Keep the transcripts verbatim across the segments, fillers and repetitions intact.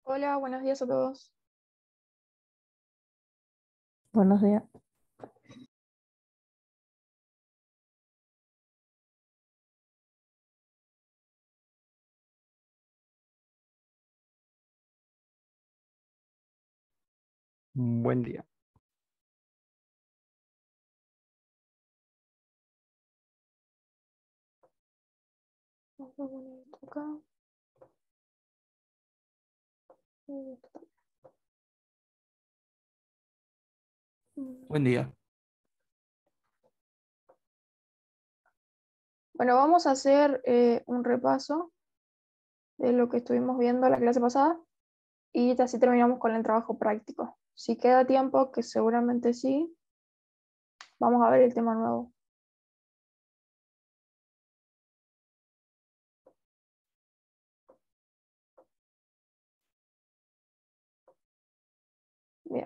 Hola, buenos días a todos. Buenos días. Buen día. Vamos a poner esto acá. Y esto también. Mm. Buen día. Bueno, vamos a hacer eh, un repaso de lo que estuvimos viendo la clase pasada y así terminamos con el trabajo práctico. Si queda tiempo, que seguramente sí, vamos a ver el tema nuevo. Bien.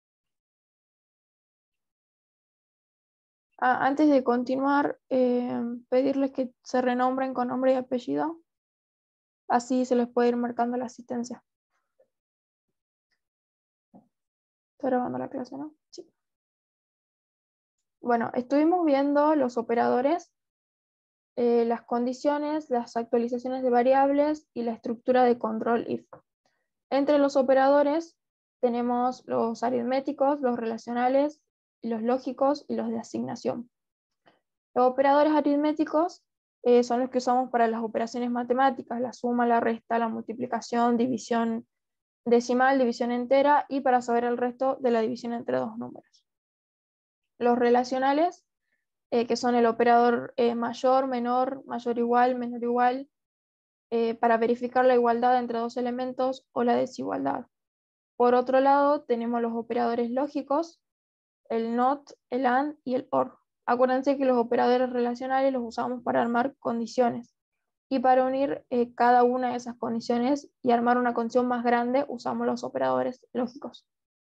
Ah, antes de continuar, eh, pedirles que se renombren con nombre y apellido, así se les puede ir marcando la asistencia. Estoy grabando la clase, ¿no? Sí. Bueno, estuvimos viendo los operadores, eh, las condiciones, las actualizaciones de variables y la estructura de control if. Entre los operadores tenemos los aritméticos, los relacionales, los lógicos y los de asignación. Los operadores aritméticos eh, son los que usamos para las operaciones matemáticas, la suma, la resta, la multiplicación, división decimal, división entera y para saber el resto de la división entre dos números. Los relacionales, eh, que son el operador eh, mayor, menor, mayor igual, menor igual, eh, para verificar la igualdad entre dos elementos o la desigualdad. Por otro lado, tenemos los operadores lógicos, el not, el and y el or. Acuérdense que los operadores relacionales los usamos para armar condiciones y para unir eh, cada una de esas condiciones y armar una condición más grande usamos los operadores lógicos.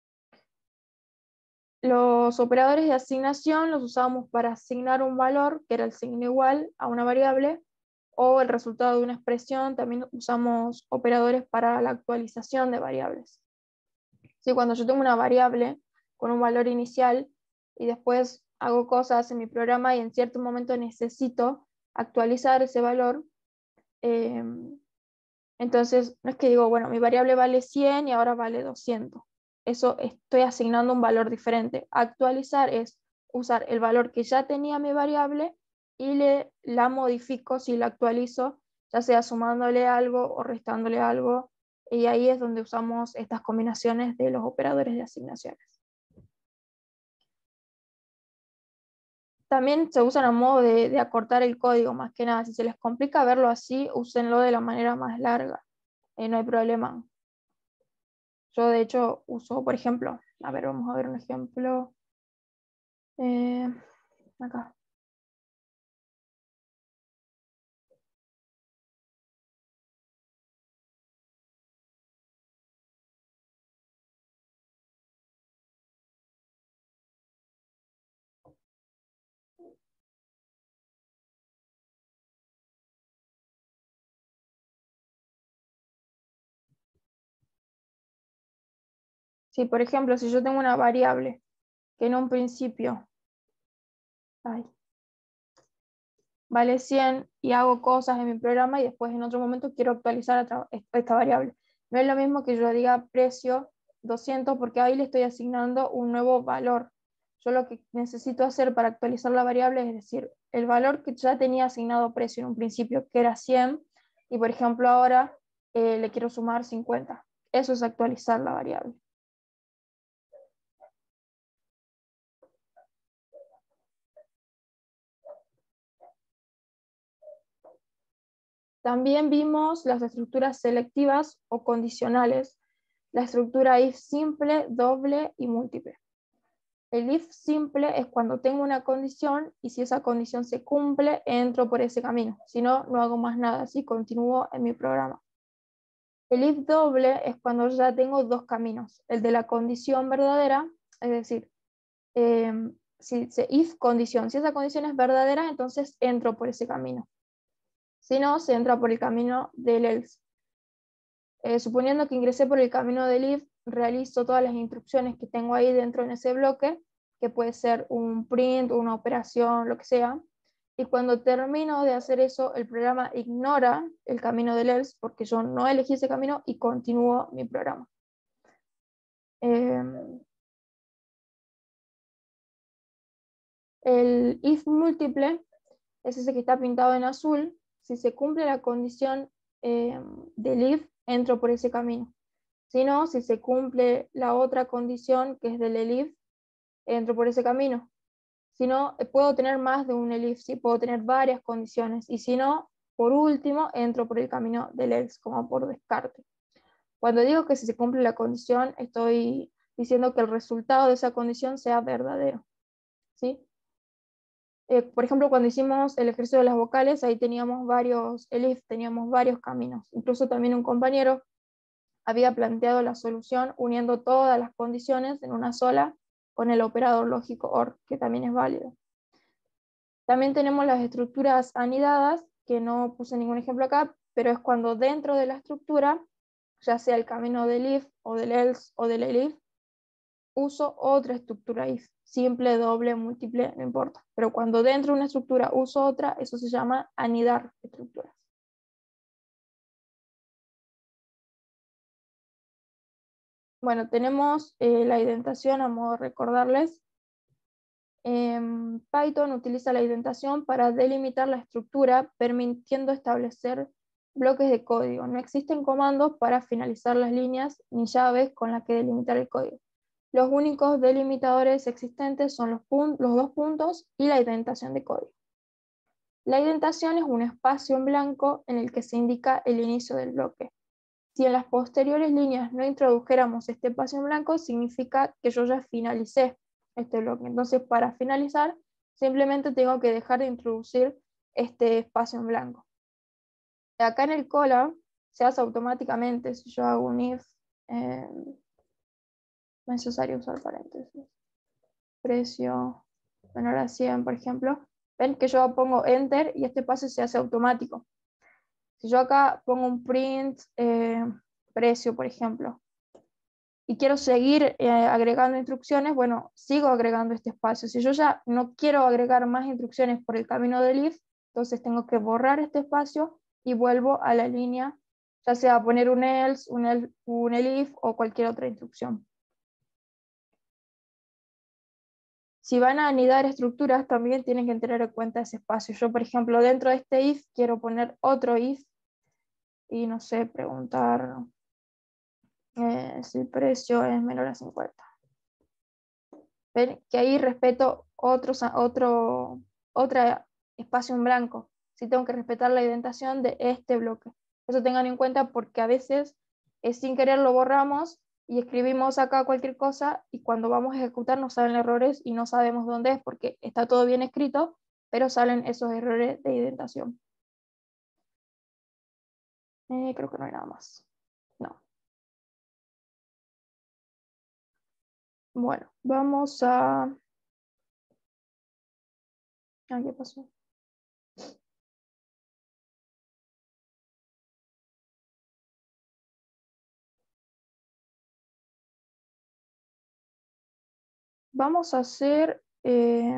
Los operadores de asignación los usamos para asignar un valor, que era el signo igual, a una variable, o el resultado de una expresión. También usamos operadores para la actualización de variables. Sí, cuando yo tengo una variable con un valor inicial y después hago cosas en mi programa y en cierto momento necesito actualizar ese valor, eh, entonces no es que digo, bueno, mi variable vale cien y ahora vale doscientos. Eso estoy asignando un valor diferente. Actualizar es usar el valor que ya tenía mi variable y le, la modifico si la actualizo, ya sea sumándole algo o restándole algo. Y ahí es donde usamos estas combinaciones de los operadores de asignaciones. También se usan a modo de, de acortar el código, más que nada. Si se les complica verlo así, úsenlo de la manera más larga. Eh, no hay problema. Yo de hecho uso, por ejemplo, a ver, vamos a ver un ejemplo. Eh, acá. Si por ejemplo, si yo tengo una variable que en un principio ay, vale cien y hago cosas en mi programa y después en otro momento quiero actualizar esta variable. No es lo mismo que yo diga precio doscientos porque ahí le estoy asignando un nuevo valor. Yo lo que necesito hacer para actualizar la variable es decir, el valor que ya tenía asignado precio en un principio, que era cien, y por ejemplo ahora eh, le quiero sumar cincuenta. Eso es actualizar la variable. También vimos las estructuras selectivas o condicionales, la estructura if simple, doble y múltiple. El if simple es cuando tengo una condición y si esa condición se cumple, entro por ese camino. Si no, no hago más nada, así continúo en mi programa. El if doble es cuando ya tengo dos caminos, el de la condición verdadera, es decir, eh, si, si if condición, si esa condición es verdadera, entonces entro por ese camino. Si no, se entra por el camino del else. Eh, suponiendo que ingresé por el camino del if, realizo todas las instrucciones que tengo ahí dentro en ese bloque, que puede ser un print, una operación, lo que sea. Y cuando termino de hacer eso, el programa ignora el camino del else, porque yo no elegí ese camino y continúo mi programa. Eh, el if múltiple es ese que está pintado en azul. Si se cumple la condición eh, del if, entro por ese camino. Si no, si se cumple la otra condición, que es del elif, entro por ese camino. Si no, puedo tener más de un elif, ¿sí? Puedo tener varias condiciones. Y si no, por último, entro por el camino del else, como por descarte. Cuando digo que si se cumple la condición, estoy diciendo que el resultado de esa condición sea verdadero, ¿sí? Eh, por ejemplo, cuando hicimos el ejercicio de las vocales, ahí teníamos varios elif, teníamos varios caminos. Incluso también un compañero había planteado la solución uniendo todas las condiciones en una sola con el operador lógico OR, que también es válido. También tenemos las estructuras anidadas, que no puse ningún ejemplo acá, pero es cuando dentro de la estructura, ya sea el camino del if o del else o del elif, uso otra estructura if, simple, doble, múltiple, no importa. Pero cuando dentro de una estructura uso otra, eso se llama anidar estructuras. Bueno, tenemos eh, la indentación, a modo de recordarles. En Python utiliza la indentación para delimitar la estructura, permitiendo establecer bloques de código. No existen comandos para finalizar las líneas ni llaves con las que delimitar el código. Los únicos delimitadores existentes son los, los dos puntos y la indentación de código. La indentación es un espacio en blanco en el que se indica el inicio del bloque. Si en las posteriores líneas no introdujéramos este espacio en blanco, significa que yo ya finalicé este bloque. Entonces, para finalizar, simplemente tengo que dejar de introducir este espacio en blanco. Acá en el cola se hace automáticamente. Si yo hago un if, eh, no es necesario usar paréntesis. Precio menor a cien, por ejemplo. Ven que yo pongo enter y este paso se hace automático. Si yo acá pongo un print eh, precio, por ejemplo, y quiero seguir eh, agregando instrucciones, bueno, sigo agregando este espacio. Si yo ya no quiero agregar más instrucciones por el camino del if, entonces tengo que borrar este espacio y vuelvo a la línea, ya sea poner un else, un, el, un elif o cualquier otra instrucción. Si van a anidar estructuras, también tienen que tener en cuenta ese espacio. Yo, por ejemplo, dentro de este if, quiero poner otro if y, no sé, preguntar eh, si el precio es menor a cincuenta. ¿Ven? Que ahí respeto otro, otro, otro espacio en blanco. Si tengo que respetar la indentación de este bloque. Eso tengan en cuenta porque a veces eh, sin querer lo borramos y escribimos acá cualquier cosa y cuando vamos a ejecutar nos salen errores y no sabemos dónde es porque está todo bien escrito, pero salen esos errores de indentación. Eh, creo que no hay nada más. No. Bueno, vamos a... Ah, ¿qué pasó? Vamos a hacer... Eh,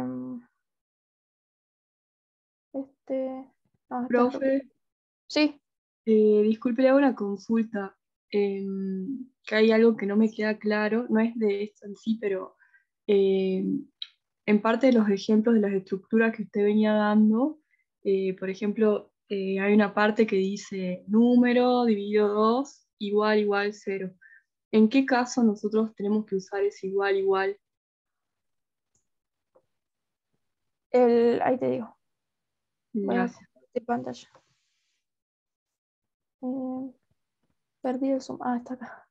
este... Ah, está esto. Profe, Sí. eh, disculpe, le hago una consulta, em, que hay algo que no me queda claro, no es de esto en sí, pero em, en parte de los ejemplos de las estructuras que usted venía dando, eh, por ejemplo, eh, hay una parte que dice número dividido dos igual igual cero. ¿En qué caso nosotros tenemos que usar ese igual igual? El, ahí te digo. Voy a Gracias. compartir pantalla. Eh, perdí el zoom. Ah, está acá.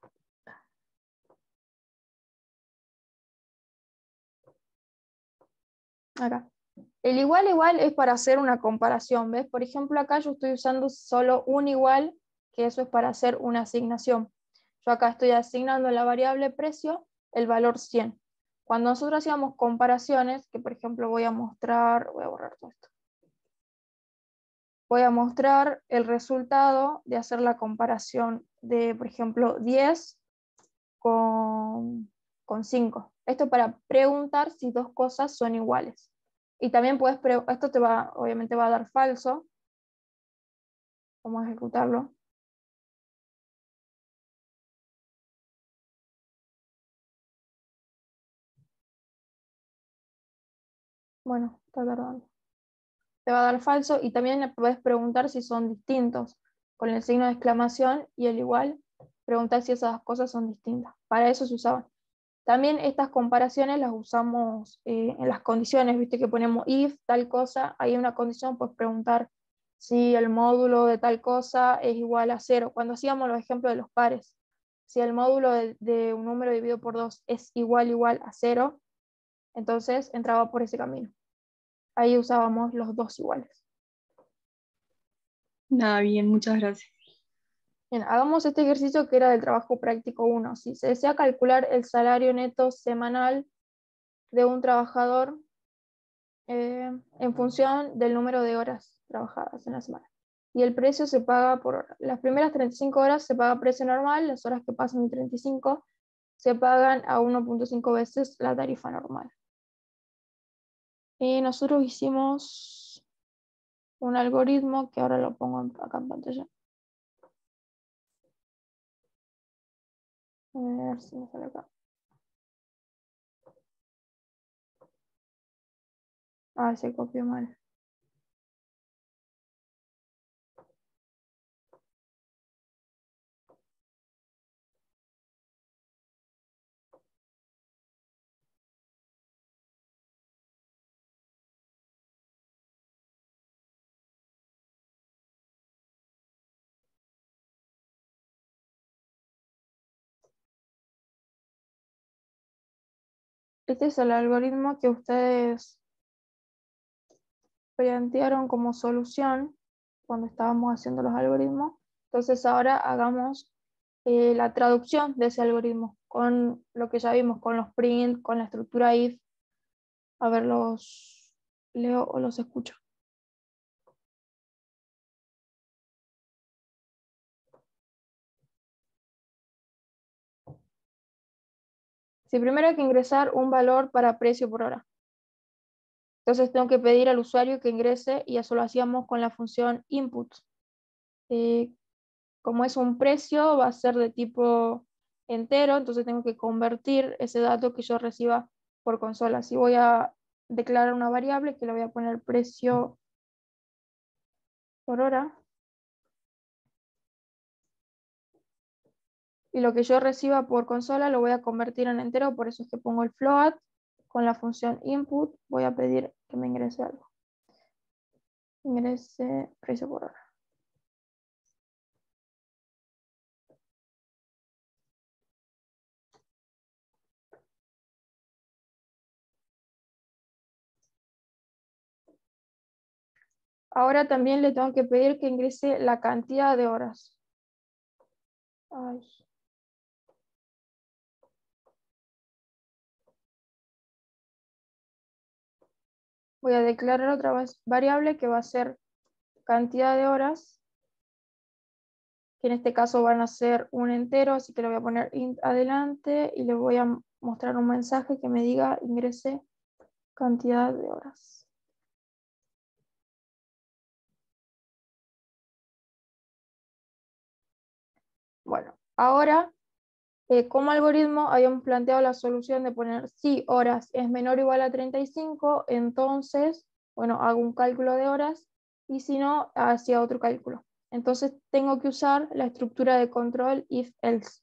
Acá. El igual igual es para hacer una comparación, ¿ves? Por ejemplo, acá yo estoy usando solo un igual, que eso es para hacer una asignación. Yo acá estoy asignando a la variable precio el valor cien. Cuando nosotros hacíamos comparaciones, que por ejemplo voy a mostrar, voy a borrar todo esto. voy a mostrar el resultado de hacer la comparación de, por ejemplo, diez con, con cinco. Esto para preguntar si dos cosas son iguales. Y también puedes, esto te va, obviamente va a dar falso. Vamos a ejecutarlo. Bueno, está tardando. Te va a dar falso y también le puedes preguntar si son distintos. Con el signo de exclamación y el igual, preguntar si esas cosas son distintas. Para eso se usaban. También estas comparaciones las usamos eh, en las condiciones, viste que ponemos if tal cosa, hay una condición, pues preguntar si el módulo de tal cosa es igual a cero. Cuando hacíamos los ejemplos de los pares, si el módulo de, de un número dividido por dos es igual igual a cero, entonces entraba por ese camino. Ahí usábamos los dos iguales. Nada, bien, muchas gracias. Bien, hagamos este ejercicio que era del trabajo práctico uno. Si se desea calcular el salario neto semanal de un trabajador eh, en función del número de horas trabajadas en la semana. Y el precio se paga por hora. Las primeras treinta y cinco horas se paga precio normal, las horas que pasan de treinta y cinco se pagan a uno punto cinco veces la tarifa normal. Y nosotros hicimos un algoritmo que ahora lo pongo acá en pantalla. A ver si me sale acá. Ah, se copió mal. Este es el algoritmo que ustedes plantearon como solución cuando estábamos haciendo los algoritmos. Entonces ahora hagamos eh, la traducción de ese algoritmo con lo que ya vimos, con los print, con la estructura if. A ver, los leo o los escucho. Si primero hay que ingresar un valor para precio por hora. Entonces tengo que pedir al usuario que ingrese y eso lo hacíamos con la función input. Eh, como es un precio, va a ser de tipo entero, entonces tengo que convertir ese dato que yo reciba por consola. Si voy a declarar una variable que le voy a poner precio por hora. Y lo que yo reciba por consola lo voy a convertir en entero, por eso es que pongo el float. Con la función input voy a pedir que me ingrese algo. Ingrese precio por hora. Ahora también le tengo que pedir que ingrese la cantidad de horas. Ay. Voy a declarar otra vez variable que va a ser cantidad de horas, que en este caso van a ser un entero, así que le voy a poner int adelante y le voy a mostrar un mensaje que me diga ingrese cantidad de horas. Bueno, ahora eh, como algoritmo habíamos planteado la solución de poner si horas es menor o igual a treinta y cinco, entonces, bueno, hago un cálculo de horas y si no, hacía otro cálculo. Entonces tengo que usar la estructura de control if-else.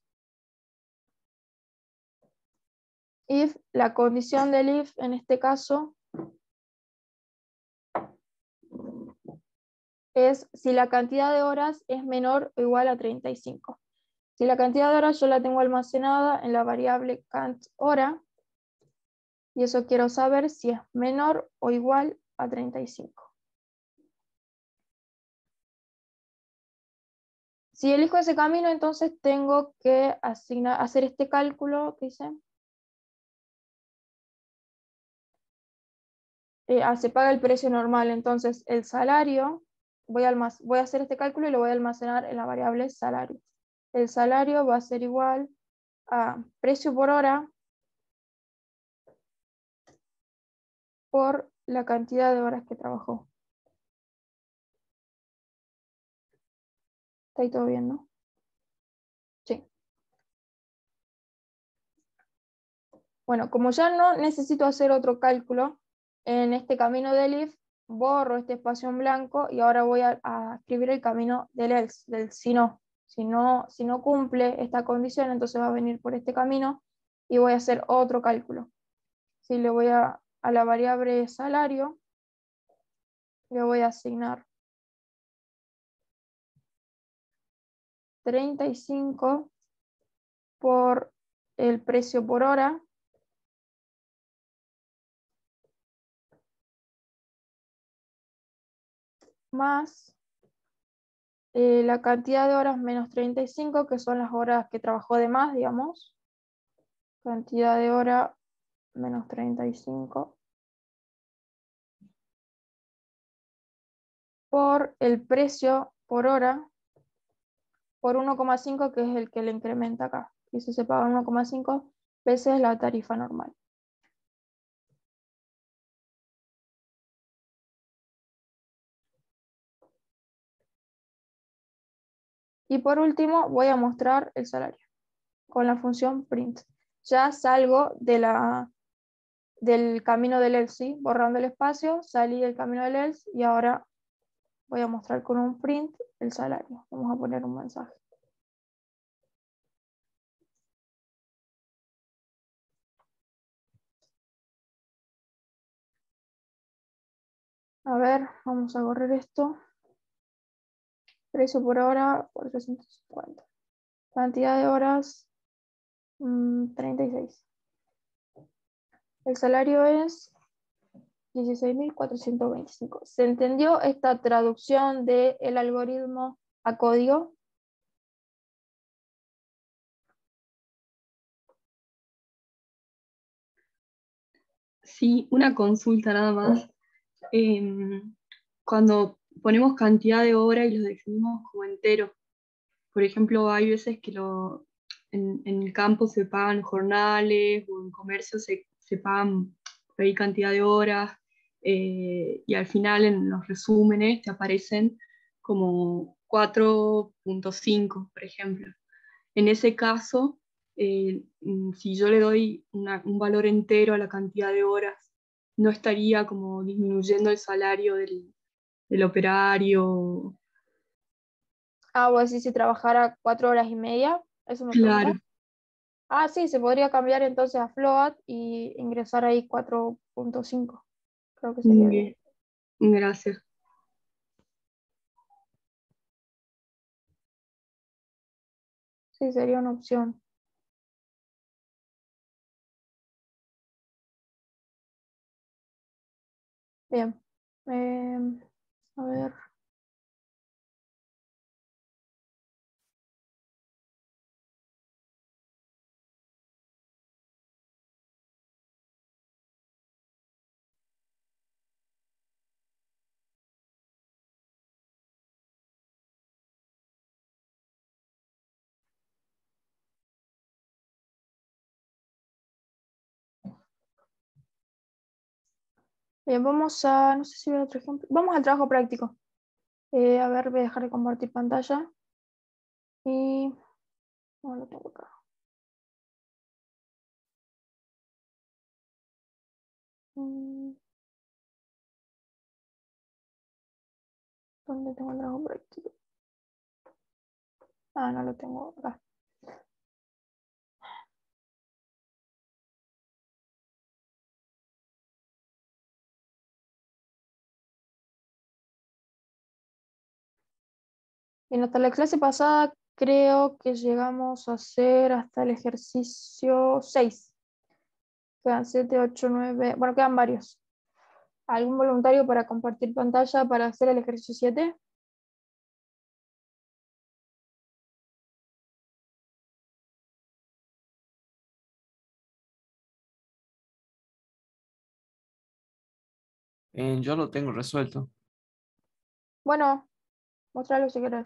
If, la condición del if en este caso es si la cantidad de horas es menor o igual a treinta y cinco. Si la cantidad de horas yo la tengo almacenada en la variable count hora, y eso quiero saber si es menor o igual a treinta y cinco. Si elijo ese camino, entonces tengo que asignar, hacer este cálculo que dice. Eh, ah, se paga el precio normal, entonces el salario voy a, almac- voy a hacer este cálculo y lo voy a almacenar en la variable salario. El salario va a ser igual a precio por hora por la cantidad de horas que trabajó. Está ahí todo bien, ¿no? Sí. Bueno, como ya no necesito hacer otro cálculo, en este camino del if borro este espacio en blanco y ahora voy a, a escribir el camino del else, del si no. Si no, si no cumple esta condición, entonces va a venir por este camino y voy a hacer otro cálculo. Si le voy a, a la variable salario, le voy a asignar treinta y cinco por el precio por hora más eh, la cantidad de horas menos treinta y cinco, que son las horas que trabajó de más, digamos. Cantidad de hora menos treinta y cinco por el precio por hora por uno coma cinco, que es el que le incrementa acá. Y eso se paga uno coma cinco veces la tarifa normal. Y por último voy a mostrar el salario con la función print. Ya salgo de la, del camino del else, borrando el espacio, salí del camino del else y ahora voy a mostrar con un print el salario. Vamos a poner un mensaje. A ver, vamos a correr esto. Precio por hora, cuatrocientos cincuenta. Cantidad de horas, mmm, treinta y seis. El salario es dieciséis mil cuatrocientos veinticinco. ¿Se entendió esta traducción del algoritmo a código? Sí, una consulta nada más. Em, cuando ponemos cantidad de hora y los definimos como enteros, por ejemplo, hay veces que lo, en, en el campo se pagan jornales o en comercio se, se pagan por ahí cantidad de horas, eh, y al final en los resúmenes te aparecen como cuatro punto cinco, por ejemplo. En ese caso, eh, mm, si yo le doy una- un valor entero a la cantidad de horas, no estaría como disminuyendo el salario del, del operario. Ah, vos decís si trabajara cuatro horas y media, ¿eso me preguntas? Claro, Ah, sí, se podría cambiar entonces a float y ingresar ahí cuatro punto cinco. Creo que sería bien. bien, gracias. Sí, sería una opción. Bien. Em, a ver. Bien, vamos a, no sé si hay otro ejemplo. Vamos al trabajo práctico. Eh, a ver, voy a dejar de compartir pantalla. Y no lo tengo acá. Mm, ¿Dónde tengo el trabajo práctico? Ah, no lo tengo acá. Bien, hasta la clase pasada creo que llegamos a hacer hasta el ejercicio seis. Quedan siete, ocho, nueve. Bueno, quedan varios. ¿Algún voluntario para compartir pantalla para hacer el ejercicio siete? Eh, yo lo tengo resuelto. Bueno, Mostralo si querés.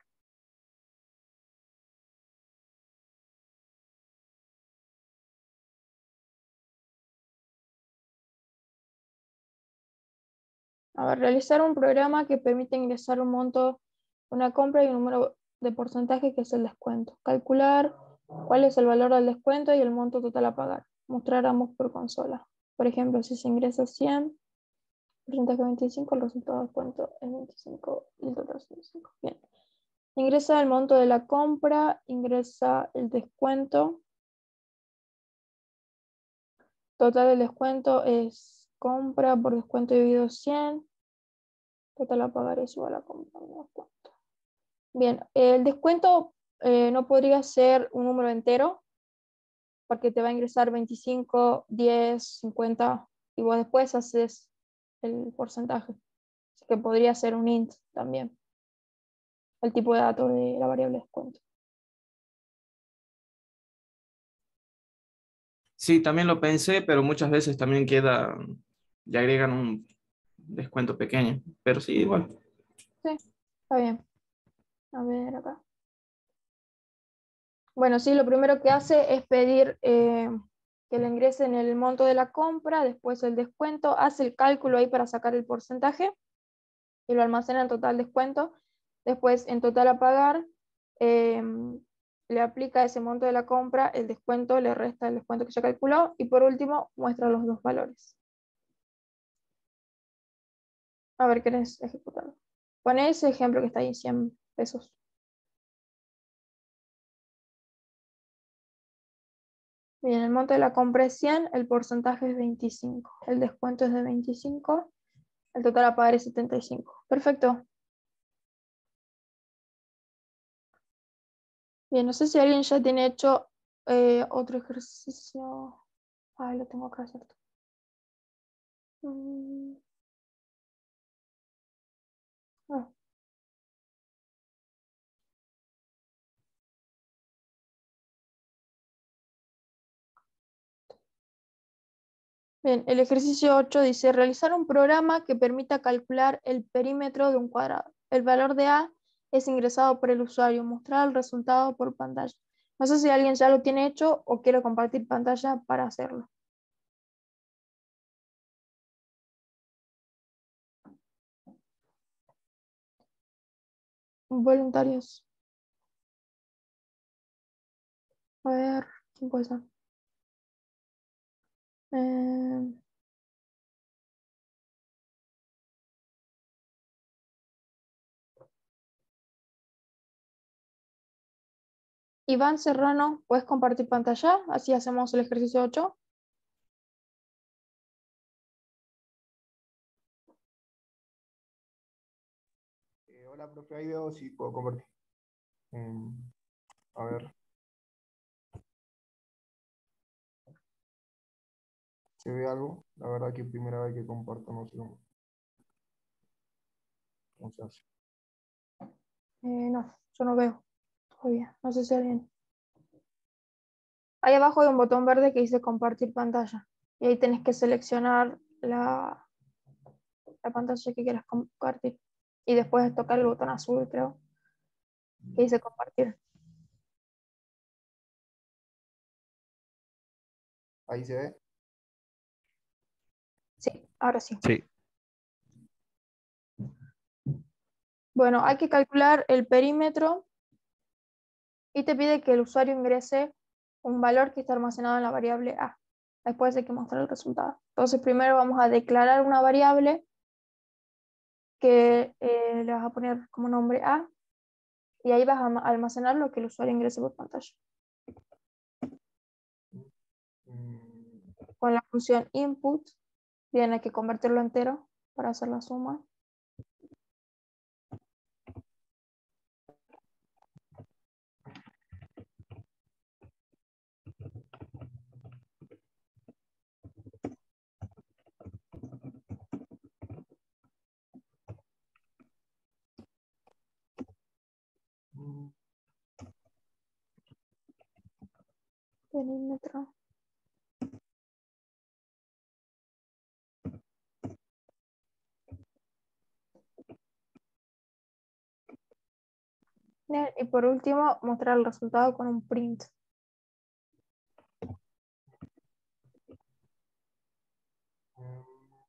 A ver, realizar un programa que permite ingresar un monto, una compra y un número de porcentaje que es el descuento. Calcular cuál es el valor del descuento y el monto total a pagar. Mostrar ambos por consola. Por ejemplo, si se ingresa cien, porcentaje veinticinco, el resultado de descuento es veinticinco y el total es veinticinco. Bien. Ingresa el monto de la compra, ingresa el descuento. Total del descuento es compra por descuento dividido cien. Total a pagar es igual a compra menos descuento. Bien, el descuento eh, no podría ser un número entero, porque te va a ingresar veinticinco, diez, cincuenta, y vos después haces el porcentaje. Así que podría ser un int también, el tipo de dato de la variable descuento. Sí, también lo pensé, pero muchas veces también queda, le agregan un descuento pequeño, pero sí, igual. Sí, está bien. A ver acá. Bueno, sí, lo primero que hace es pedir eh, que le ingresen el monto de la compra, después el descuento, hace el cálculo ahí para sacar el porcentaje y lo almacena en total descuento. Después, en total a pagar, eh, le aplica ese monto de la compra, el descuento, le resta el descuento que ya calculó y por último muestra los dos valores. A ver, ¿querés ejecutarlo? Pon ese ejemplo que está ahí, cien pesos. Bien, el monto de la compra es cien, el porcentaje es veinticinco, el descuento es de veinticinco, el total a pagar es setenta y cinco. Perfecto. Bien, no sé si alguien ya tiene hecho eh, otro ejercicio. Ah, lo tengo acá, ¿cierto? Mm, ah. Bien, el ejercicio ocho dice realizar un programa que permita calcular el perímetro de un cuadrado. El valor de A es ingresado por el usuario. Mostrar el resultado por pantalla. No sé si alguien ya lo tiene hecho o quiere compartir pantalla para hacerlo. Voluntarios. A ver, ¿quién puede ser? Eh, Iván Serrano, ¿puedes compartir pantalla? Así hacemos el ejercicio ocho. Eh, hola, profe, ahí veo si puedo compartir. Em, a ver, ¿se ve algo? La verdad que primera vez que comparto, no sé cómo, cómo se hace. Eh, no, yo no veo todavía. No sé si alguien. Ahí abajo hay un botón verde que dice compartir pantalla. Y ahí tenés que seleccionar la, la pantalla que quieras compartir. Y después tocar el botón azul, creo, que dice compartir. Ahí se ve. Sí, ahora sí. Sí. Bueno, hay que calcular el perímetro y te pide que el usuario ingrese un valor que está almacenado en la variable A. Después hay que mostrar el resultado. Entonces primero vamos a declarar una variable que eh, le vas a poner como nombre A y ahí vas a almacenar lo que el usuario ingrese por pantalla. Mm, Con la función input, tiene que convertirlo entero para hacer la suma. mm, Perímetro. Bien, y por último, mostrar el resultado con un print. Mm,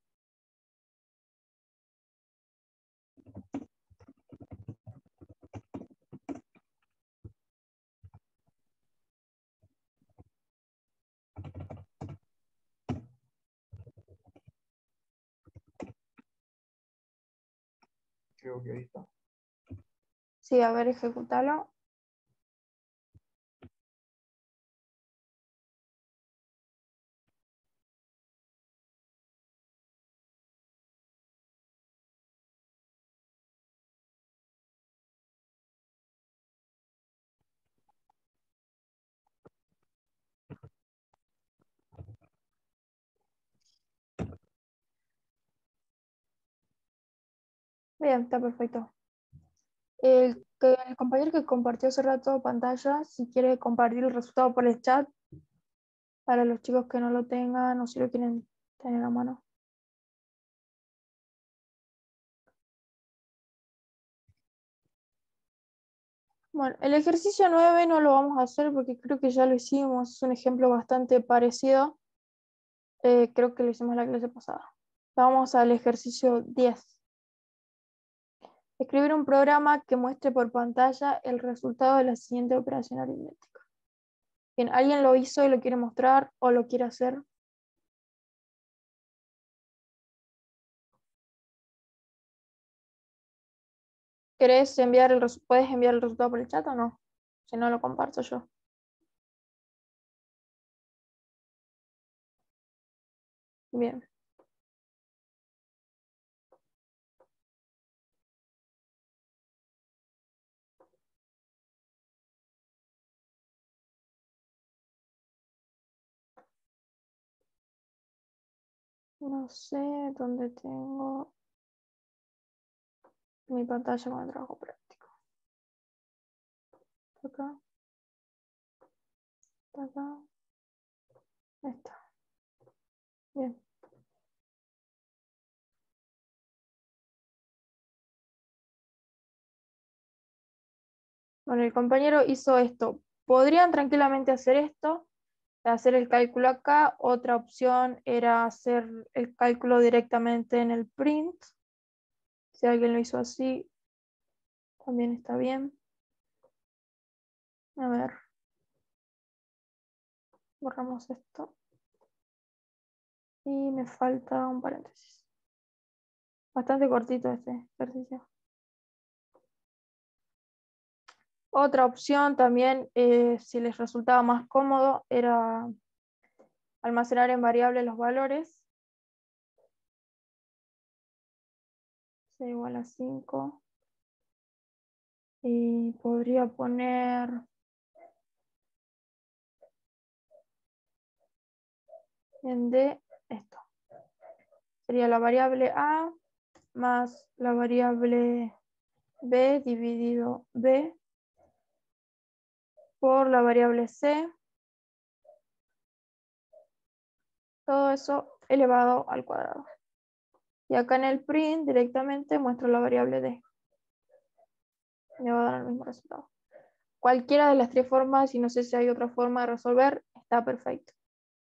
Creo que ahí está. Sí, a ver, ejecútalo. Bien, está perfecto. El, que, el compañero que compartió hace rato pantalla, si quiere compartir el resultado por el chat, para los chicos que no lo tengan o si lo quieren tener a mano. Bueno, el ejercicio nueve no lo vamos a hacer porque creo que ya lo hicimos, es un ejemplo bastante parecido. Eh, creo que lo hicimos la clase pasada. Vamos al ejercicio diez. Escribir un programa que muestre por pantalla el resultado de la siguiente operación aritmética. Bien, ¿alguien lo hizo y lo quiere mostrar o lo quiere hacer? ¿Querés enviar el resu- ¿Puedes enviar el resultado por el chat o no? Si no, lo comparto yo. Bien. No sé dónde tengo mi pantalla con el trabajo práctico. Está acá. Está acá. Ahí está. Bien. Bueno, el compañero hizo esto. Podrían tranquilamente hacer esto, hacer el cálculo acá. Otra opción era hacer el cálculo directamente en el print. Si alguien lo hizo así, también está bien. A ver. Borramos esto. Y me falta un paréntesis. Bastante cortito este ejercicio. Otra opción también, eh, si les resultaba más cómodo, era almacenar en variable los valores. C igual a cinco. Y podría poner en D esto. Sería la variable A más la variable B dividido B por la variable C. Todo eso elevado al cuadrado. Y acá en el print directamente muestro la variable D. Me va a dar el mismo resultado. Cualquiera de las tres formas, y no sé si hay otra forma de resolver, está perfecto.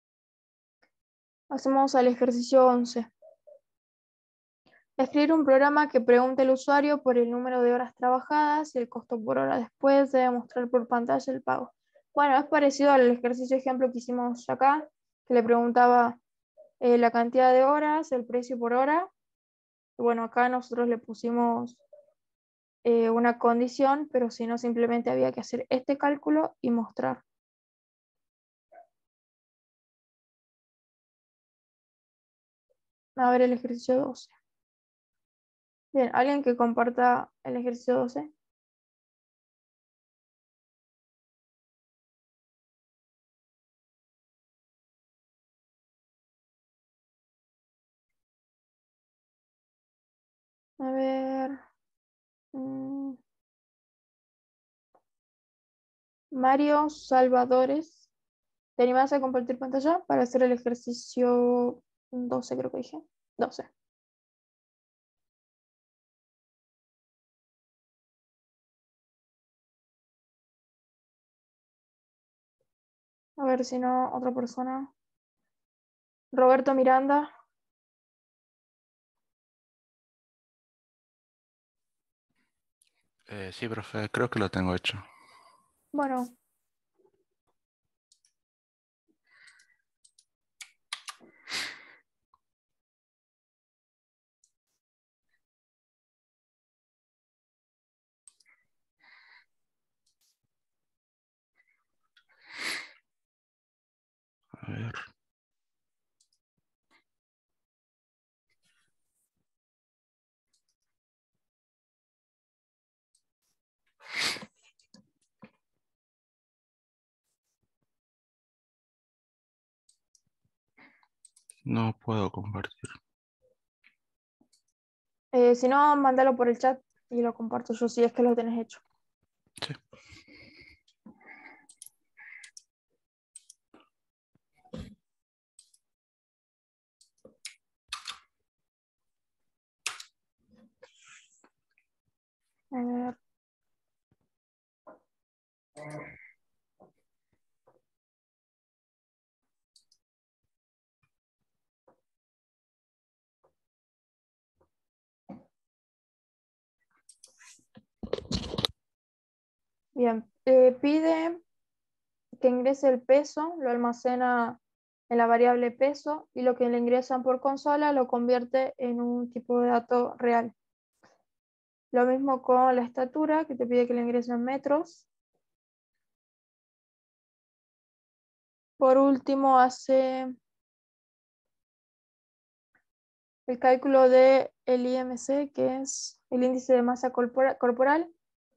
Hacemos al ejercicio once. Escribir un programa que pregunte al usuario por el número de horas trabajadas y el costo por hora. Después debe mostrar por pantalla el pago. Bueno, es parecido al ejercicio ejemplo que hicimos acá, que le preguntaba eh, la cantidad de horas, el precio por hora. Y bueno, acá nosotros le pusimos eh, una condición, pero si no, simplemente había que hacer este cálculo y mostrar. A ver el ejercicio doce. Bien, ¿alguien que comparta el ejercicio doce? A ver. mm, Mario Salvadores. ¿Te animás a compartir pantalla para hacer el ejercicio doce, creo que dije? doce. A ver si no, otra persona. Roberto Miranda. Eh, sí, profe, creo que lo tengo hecho. Bueno. A ver. No puedo compartir. Eh, si no, mándalo por el chat y lo comparto yo si es que lo tenés hecho. Sí. A ver. Bien, eh, pide que ingrese el peso, lo almacena en la variable peso y lo que le ingresan por consola lo convierte en un tipo de dato real. Lo mismo con la estatura, que te pide que le ingresen metros. Por último, hace el cálculo del I M C, que es el índice de masa corpora- corporal.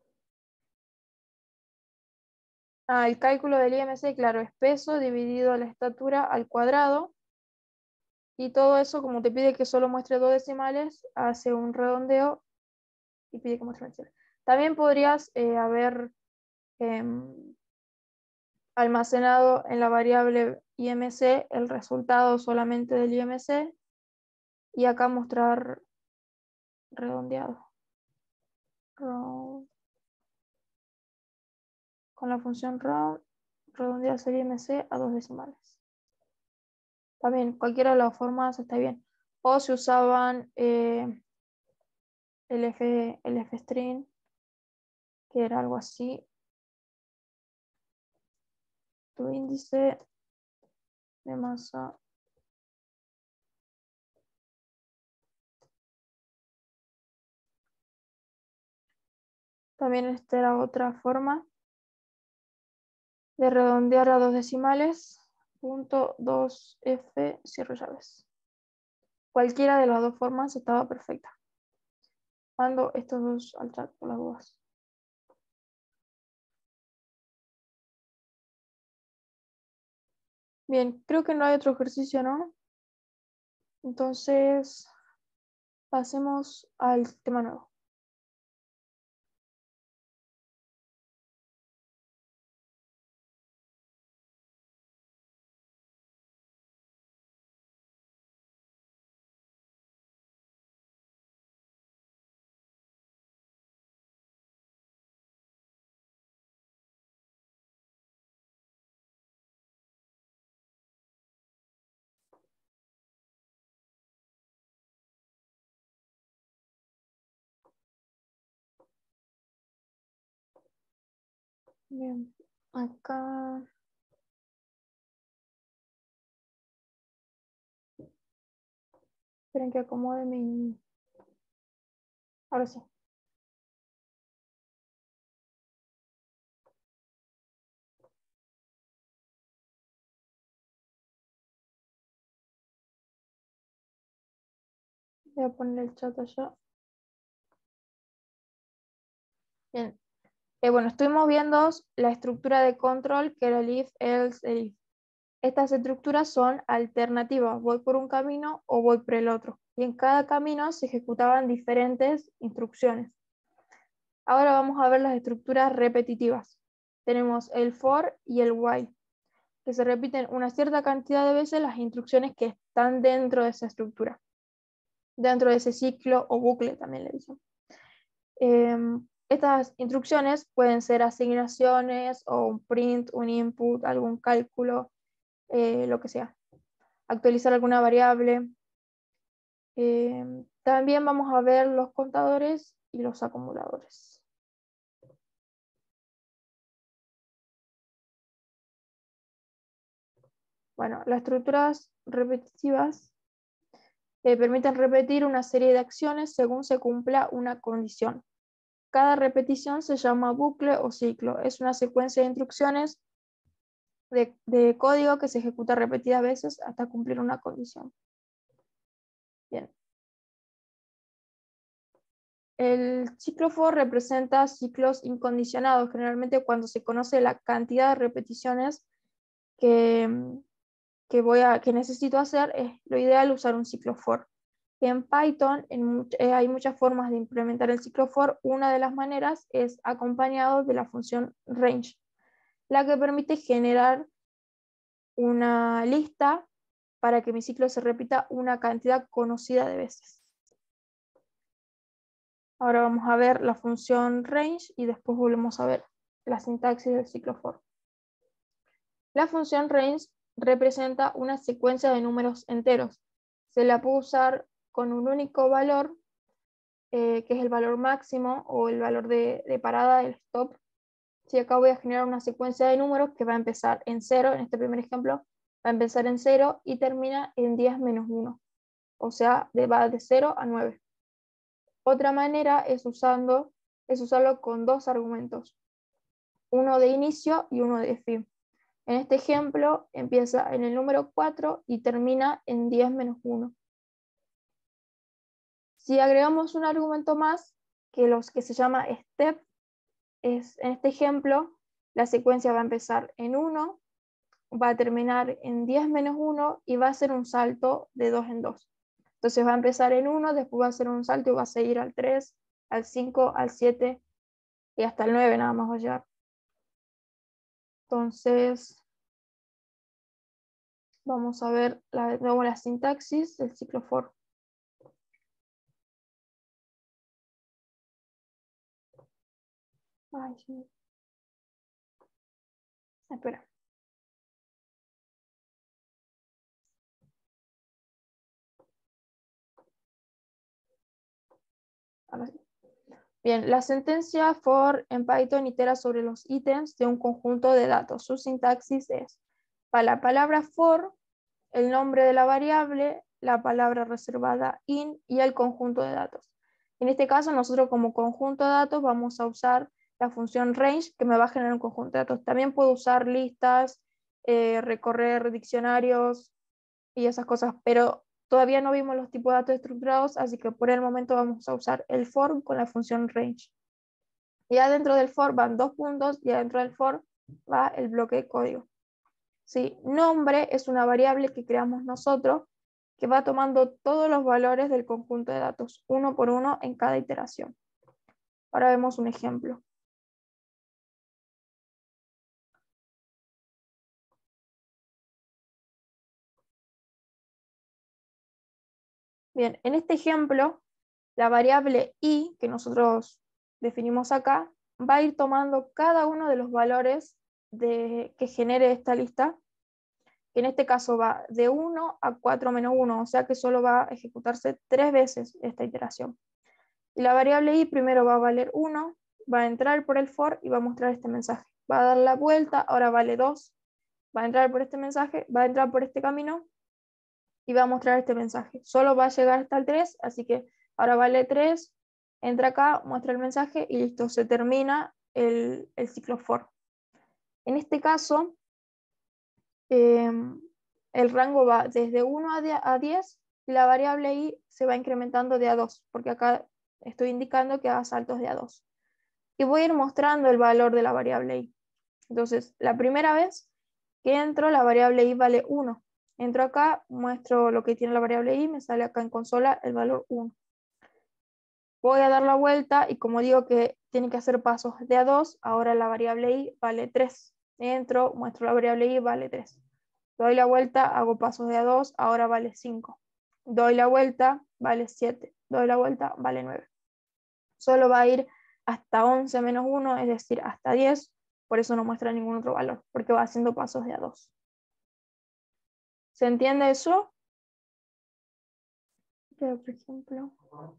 Ah, el cálculo del I M C, claro, es peso dividido la estatura al cuadrado. Y todo eso, como te pide que solo muestre dos decimales, hace un redondeo y pide que muestre decimales. También podrías eh, haber eh, almacenado en la variable I M C el resultado solamente del I M C y acá mostrar redondeado. Round. Con la función round, redondeas el I M C a dos decimales. También, cualquiera de las formas está bien. O si usaban eh, el F, el F-string, que era algo así. Tu índice de masa. También esta era otra forma de redondear a dos decimales. Punto dos F, cierro llaves. Cualquiera de las dos formas estaba perfecta. Mando estos dos al chat por las dudas. Bien, creo que no hay otro ejercicio, ¿no? Entonces, pasemos al tema nuevo. Bien, acá. Esperen que acomode mi. Ahora sí. Voy a poner el chat allá. Bien. Eh, bueno, estuvimos viendo la estructura de control que era el if, else, el if. Estas estructuras son alternativas. Voy por un camino o voy por el otro. Y en cada camino se ejecutaban diferentes instrucciones. Ahora vamos a ver las estructuras repetitivas. Tenemos el for y el while, que se repiten una cierta cantidad de veces las instrucciones que están dentro de esa estructura. Dentro de ese ciclo o bucle también le dicen. Eh, Estas instrucciones pueden ser asignaciones o un print, un input, algún cálculo, eh, lo que sea. Actualizar alguna variable. Eh, también vamos a ver los contadores y los acumuladores. Bueno, las estructuras repetitivas eh, permiten repetir una serie de acciones según se cumpla una condición. Cada repetición se llama bucle o ciclo. Es una secuencia de instrucciones de, de código que se ejecuta repetidas veces hasta cumplir una condición. Bien. El ciclo for representa ciclos incondicionados, generalmente cuando se conoce la cantidad de repeticiones que, que, voy a, que necesito hacer, es lo ideal usar un ciclo for. En Python en, eh, hay muchas formas de implementar el ciclo for. Una de las maneras es acompañado de la función range, la que permite generar una lista para que mi ciclo se repita una cantidad conocida de veces. Ahora vamos a ver la función range y después volvemos a ver la sintaxis del ciclo for. La función range representa una secuencia de números enteros. Se la puede usar con un único valor, eh, que es el valor máximo o el valor de, de parada, el stop. Si acá voy a generar una secuencia de números que va a empezar en cero, en este primer ejemplo, va a empezar en cero y termina en diez menos uno. O sea, de, va de cero a nueve. Otra manera es, usando, es usarlo con dos argumentos, uno de inicio y uno de fin. En este ejemplo empieza en el número cuatro y termina en diez menos uno. Si agregamos un argumento más, que, los que se llama step, es, en este ejemplo la secuencia va a empezar en uno, va a terminar en diez menos uno y va a hacer un salto de dos en dos. Entonces va a empezar en uno, después va a hacer un salto y va a seguir al tres, al cinco, al siete y hasta el nueve nada más va a llegar. Entonces, vamos a ver la, de nuevo la sintaxis del ciclo for. Ay, sí. Espera. Ahora sí. Bien, la sentencia for en Python itera sobre los ítems de un conjunto de datos. Su sintaxis es, para la palabra for, el nombre de la variable, la palabra reservada in y el conjunto de datos. En este caso, nosotros como conjunto de datos vamos a usar la función range, que me va a generar un conjunto de datos. También puedo usar listas, eh, recorrer diccionarios y esas cosas, pero todavía no vimos los tipos de datos estructurados, así que por el momento vamos a usar el for con la función range. Y adentro del for van dos puntos y adentro del for va el bloque de código. ¿Sí? Nombre es una variable que creamos nosotros que va tomando todos los valores del conjunto de datos, uno por uno en cada iteración. Ahora vemos un ejemplo. Bien, en este ejemplo, la variable i que nosotros definimos acá va a ir tomando cada uno de los valores de, que genere esta lista, que en este caso va de uno a cuatro menos uno, o sea que solo va a ejecutarse tres veces esta iteración. Y la variable i primero va a valer uno, va a entrar por el for y va a mostrar este mensaje. Va a dar la vuelta, ahora vale dos, va a entrar por este mensaje, va a entrar por este camino y va a mostrar este mensaje. Solo va a llegar hasta el tres, así que ahora vale tres, entra acá, muestra el mensaje y listo, se termina el, el ciclo for. En este caso, eh, el rango va desde uno a diez y la variable i se va incrementando de a dos, porque acá estoy indicando que haga saltos de a dos. Y voy a ir mostrando el valor de la variable i. Entonces, la primera vez que entro, la variable i vale uno. Entro acá, muestro lo que tiene la variable i, me sale acá en consola el valor uno. Voy a dar la vuelta y como digo que tiene que hacer pasos de a dos, ahora la variable i vale tres. Entro, muestro la variable i, vale tres. Doy la vuelta, hago pasos de a dos, ahora vale cinco. Doy la vuelta, vale siete. Doy la vuelta, vale nueve. Solo va a ir hasta once menos uno, es decir, hasta diez, por eso no muestra ningún otro valor, porque va haciendo pasos de a dos. ¿Se entiende eso? Por ejemplo.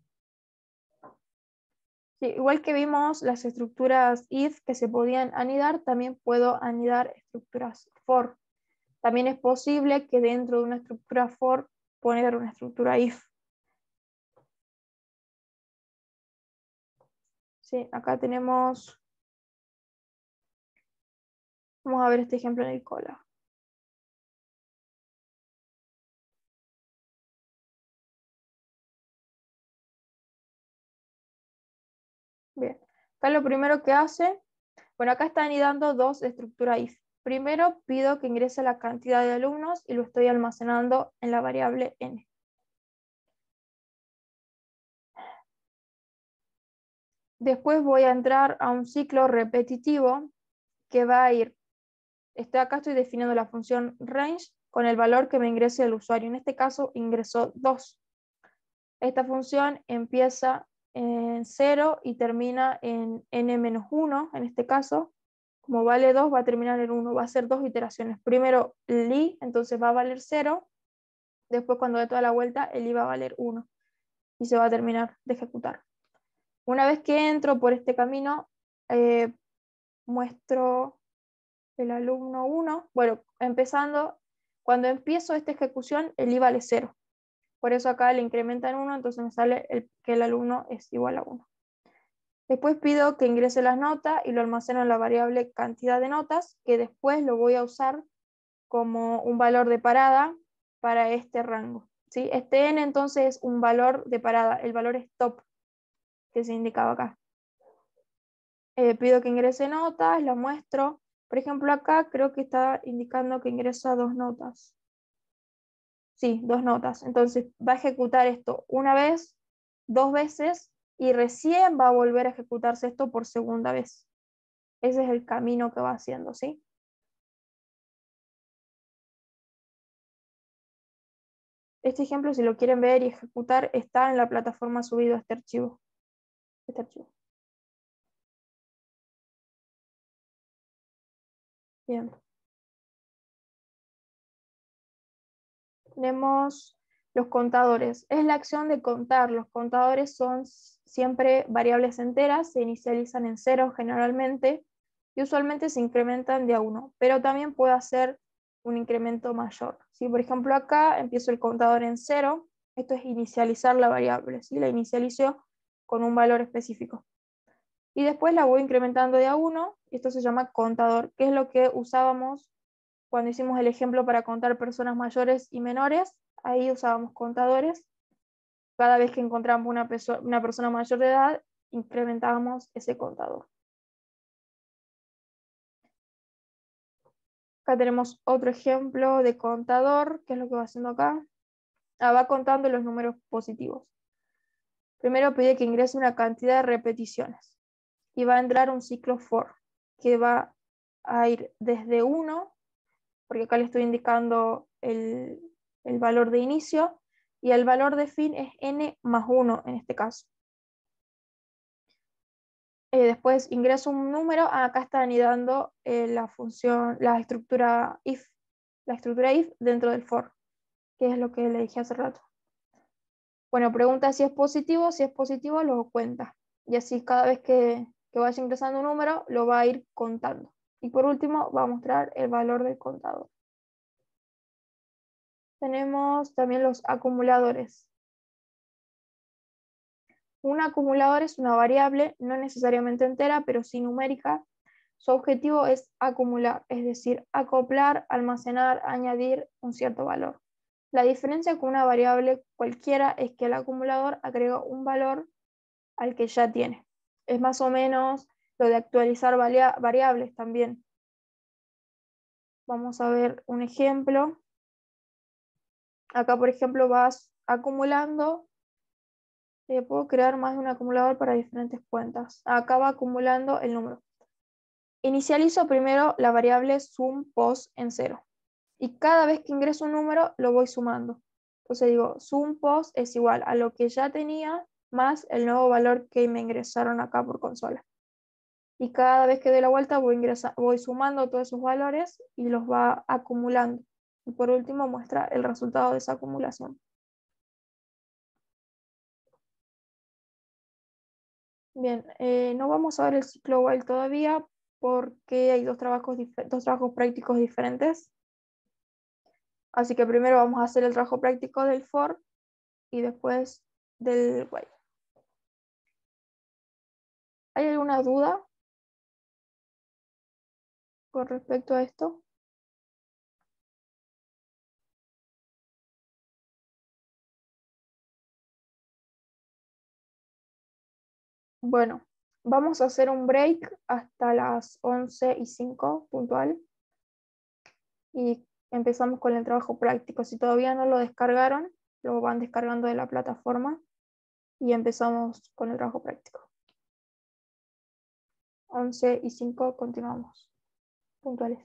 Sí, igual que vimos las estructuras if que se podían anidar, también puedo anidar estructuras for. También es posible que dentro de una estructura for poner una estructura if. Sí, acá tenemos, vamos a ver este ejemplo en el cola. Bien, acá lo primero que hace, bueno, acá está anidando dos estructuras if. Primero pido que ingrese la cantidad de alumnos y lo estoy almacenando en la variable n. Después voy a entrar a un ciclo repetitivo que va a ir, estoy acá estoy definiendo la función range con el valor que me ingrese el usuario. En este caso ingresó dos. Esta función empieza en cero y termina en n menos uno, en este caso. Como vale dos, va a terminar en uno, va a ser dos iteraciones. Primero el i, entonces va a valer cero. Después cuando dé toda la vuelta, el i va a valer uno. Y se va a terminar de ejecutar. Una vez que entro por este camino, eh, muestro el alumno uno. Bueno, empezando, cuando empiezo esta ejecución, el i vale cero. Por eso acá le incrementan uno, entonces me sale el, que el alumno es igual a uno. Después pido que ingrese las notas y lo almaceno en la variable cantidad de notas, que después lo voy a usar como un valor de parada para este rango. ¿Sí? Este n entonces es un valor de parada, el valor stop que se indicaba acá. Eh, pido que ingrese notas, la muestro. Por ejemplo, acá creo que está indicando que ingresa dos notas. Sí, dos notas. Entonces va a ejecutar esto una vez, dos veces, y recién va a volver a ejecutarse esto por segunda vez. Ese es el camino que va haciendo, ¿sí? Este ejemplo, si lo quieren ver y ejecutar, está en la plataforma subido a este archivo. Este archivo. Bien. Tenemos los contadores. Es la acción de contar. Los contadores son siempre variables enteras, se inicializan en cero generalmente y usualmente se incrementan de a uno, pero también puede hacer un incremento mayor. Si por ejemplo acá empiezo el contador en cero, esto es inicializar la variable, ¿sí? La inicializo con un valor específico. Y después la voy incrementando de a uno, y esto se llama contador, que es lo que usábamos cuando hicimos el ejemplo para contar personas mayores y menores. Ahí usábamos contadores. Cada vez que encontramos una, perso una persona mayor de edad, incrementábamos ese contador. Acá tenemos otro ejemplo de contador. ¿Qué es lo que va haciendo acá? Ah, va contando los números positivos. Primero pide que ingrese una cantidad de repeticiones. Y va a entrar un ciclo for, que va a ir desde uno, porque acá le estoy indicando el, el valor de inicio, y el valor de fin es n más uno en este caso. Eh, después ingreso un número, acá está anidando eh, la función, la estructura if, la estructura if dentro del for, que es lo que le dije hace rato. Bueno, pregunta si es positivo, si es positivo lo cuenta, y así cada vez que, que vaya ingresando un número lo va a ir contando. Y por último va a mostrar el valor del contador. Tenemos también los acumuladores. Un acumulador es una variable, no necesariamente entera, pero sí numérica. Su objetivo es acumular, es decir, acoplar, almacenar, añadir un cierto valor. La diferencia con una variable cualquiera es que el acumulador agrega un valor al que ya tiene. Es más o menos lo de actualizar variables también. Vamos a ver un ejemplo. Acá, por ejemplo, vas acumulando. Eh, puedo crear más de un acumulador para diferentes cuentas. Acá va acumulando el número. Inicializo primero la variable sum post en cero. Y cada vez que ingreso un número, lo voy sumando. Entonces digo, sum post es igual a lo que ya tenía más el nuevo valor que me ingresaron acá por consola. Y cada vez que doy la vuelta voy, ingresa, voy sumando todos esos valores y los va acumulando. Y por último muestra el resultado de esa acumulación. Bien, eh, no vamos a ver el ciclo while todavía porque hay dos trabajos, dos trabajos prácticos diferentes. Así que primero vamos a hacer el trabajo práctico del for y después del while. ¿Hay alguna duda con respecto a esto? Bueno, vamos a hacer un break hasta las once y cinco puntual y empezamos con el trabajo práctico. Si todavía no lo descargaron, lo van descargando de la plataforma y empezamos con el trabajo práctico. once y cinco continuamos puntuales.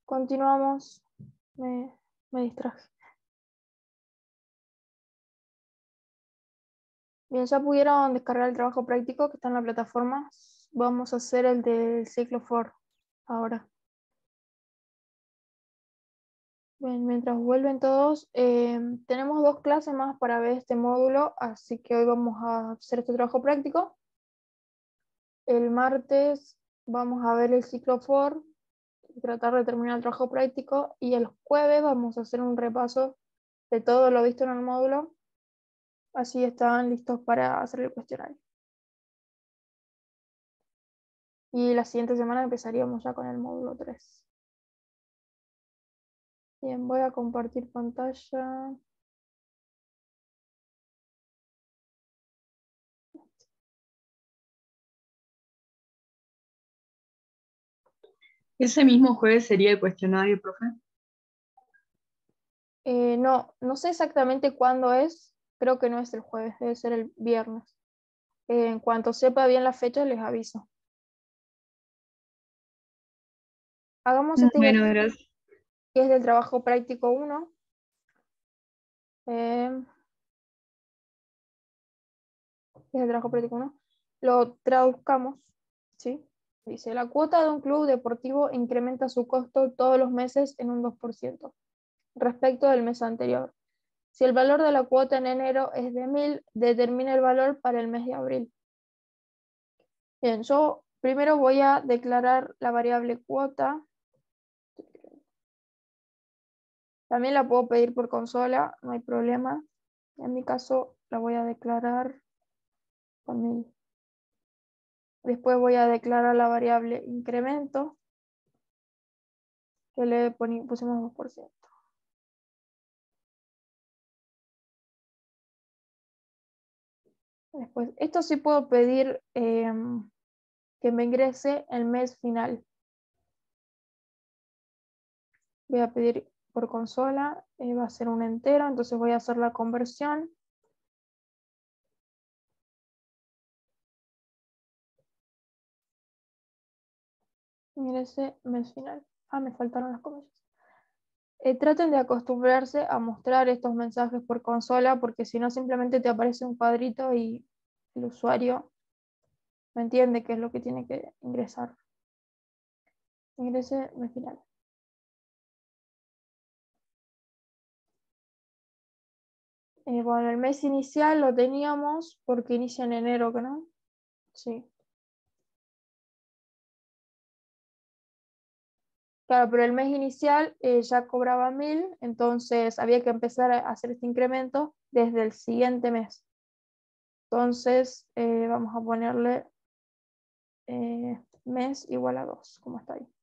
Continuamos. Me, me distraje. Bien, ya pudieron descargar el trabajo práctico que está en la plataforma. Vamos a hacer el del ciclo for ahora. Bien, mientras vuelven todos, eh, tenemos dos clases más para ver este módulo, así que hoy vamos a hacer este trabajo práctico. El martes vamos a ver el ciclo for, tratar de terminar el trabajo práctico, y el jueves vamos a hacer un repaso de todo lo visto en el módulo, así están listos para hacer el cuestionario. Y la siguiente semana empezaríamos ya con el módulo tres. Bien, voy a compartir pantalla. Ese mismo jueves sería el cuestionario, profe. Eh, no, no sé exactamente cuándo es, creo que no es el jueves, debe ser el viernes. Eh, en cuanto sepa bien la fecha, les aviso. Hagamos este Bueno, ejercicio, gracias. que es del trabajo práctico uno. Eh, es el trabajo práctico uno. Lo traduzcamos, ¿sí? Dice, la cuota de un club deportivo incrementa su costo todos los meses en un dos por ciento respecto del mes anterior. Si el valor de la cuota en enero es de mil, determina el valor para el mes de abril. Bien, yo primero voy a declarar la variable cuota. También la puedo pedir por consola, no hay problema. En mi caso la voy a declarar con mil. Después voy a declarar la variable incremento, que le pusimos dos por ciento. Después, esto sí puedo pedir eh, que me ingrese el mes final. Voy a pedir por consola, eh, va a ser un entero, entonces voy a hacer la conversión. Ingrese mes final. Ah, me faltaron las comillas. Eh, traten de acostumbrarse a mostrar estos mensajes por consola, porque si no simplemente te aparece un cuadrito y el usuario no entiende qué es lo que tiene que ingresar. Ingrese mes final. Eh, bueno, el mes inicial lo teníamos porque inicia en enero, ¿no? Sí. Claro, pero el mes inicial eh, ya cobraba mil, entonces había que empezar a hacer este incremento desde el siguiente mes. Entonces eh, vamos a ponerle eh, mes igual a dos, como está ahí.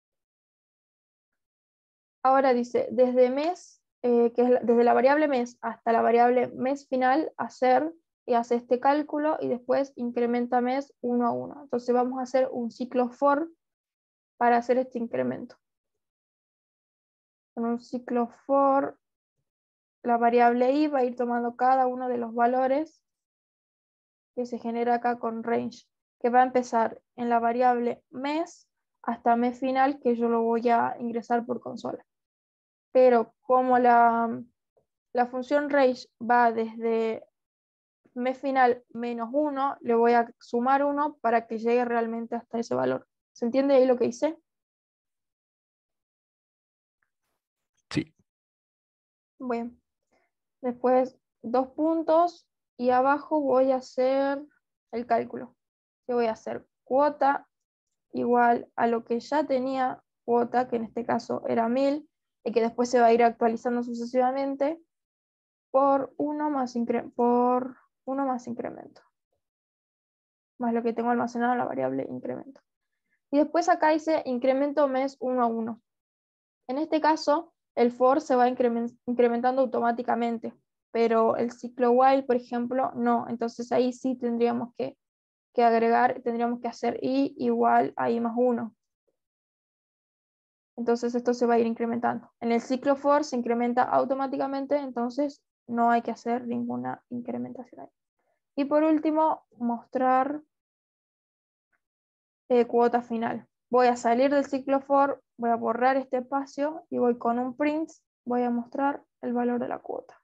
Ahora dice, desde mes, eh, que es la, desde la variable mes hasta la variable mes final, hacer y hace este cálculo y después incrementa mes uno a uno. Entonces vamos a hacer un ciclo for para hacer este incremento. Con un ciclo for, la variable i va a ir tomando cada uno de los valores que se genera acá con range, que va a empezar en la variable mes hasta mes final, que yo lo voy a ingresar por consola. Pero como la, la función range va desde mes final menos uno, le voy a sumar uno para que llegue realmente hasta ese valor. ¿Se entiende ahí lo que hice? Sí. Bueno, después dos puntos y abajo voy a hacer el cálculo. Que voy a hacer cuota igual a lo que ya tenía cuota, que en este caso era mil, y que después se va a ir actualizando sucesivamente, por uno más, incre por uno más incremento, más lo que tengo almacenado en la variable incremento. Y después acá dice incremento mes uno a uno. En este caso, el for se va incrementando automáticamente, pero el ciclo while, por ejemplo, no. Entonces ahí sí tendríamos que, que agregar, tendríamos que hacer i igual a i más uno. Entonces esto se va a ir incrementando. En el ciclo for se incrementa automáticamente, entonces no hay que hacer ninguna incrementación ahí. Y por último, mostrar eh, cuota final. Voy a salir del ciclo for, voy a borrar este espacio y voy con un print, voy a mostrar el valor de la cuota.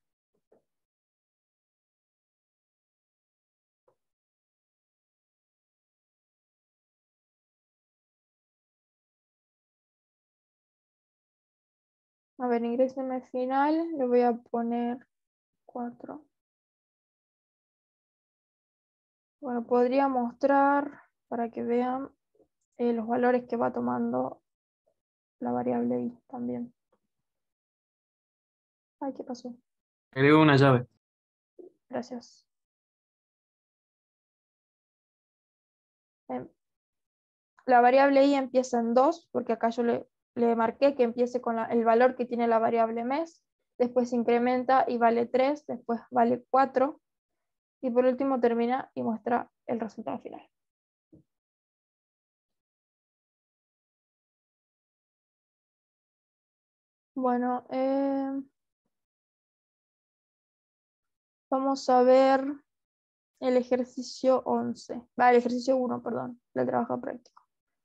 A ver, ingreseme final, le voy a poner cuatro. Bueno, podría mostrar para que vean eh, los valores que va tomando la variable i también. Ay, ¿qué pasó? Agrego una llave. Gracias. Eh, la variable i empieza en dos, porque acá yo le, le marqué que empiece con la, el valor que tiene la variable mes, después se incrementa y vale tres, después vale cuatro, y por último termina y muestra el resultado final. Bueno, eh, vamos a ver el ejercicio once, va, el ejercicio uno, perdón, del trabajo práctico.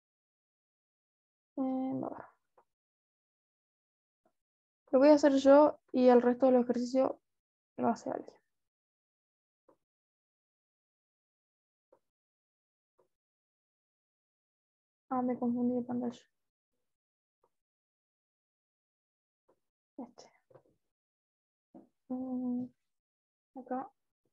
Eh, a ver. Lo voy a hacer yo y el resto del ejercicio lo hace alguien. Ah, me confundí de pantalla. Este. Mm, acá.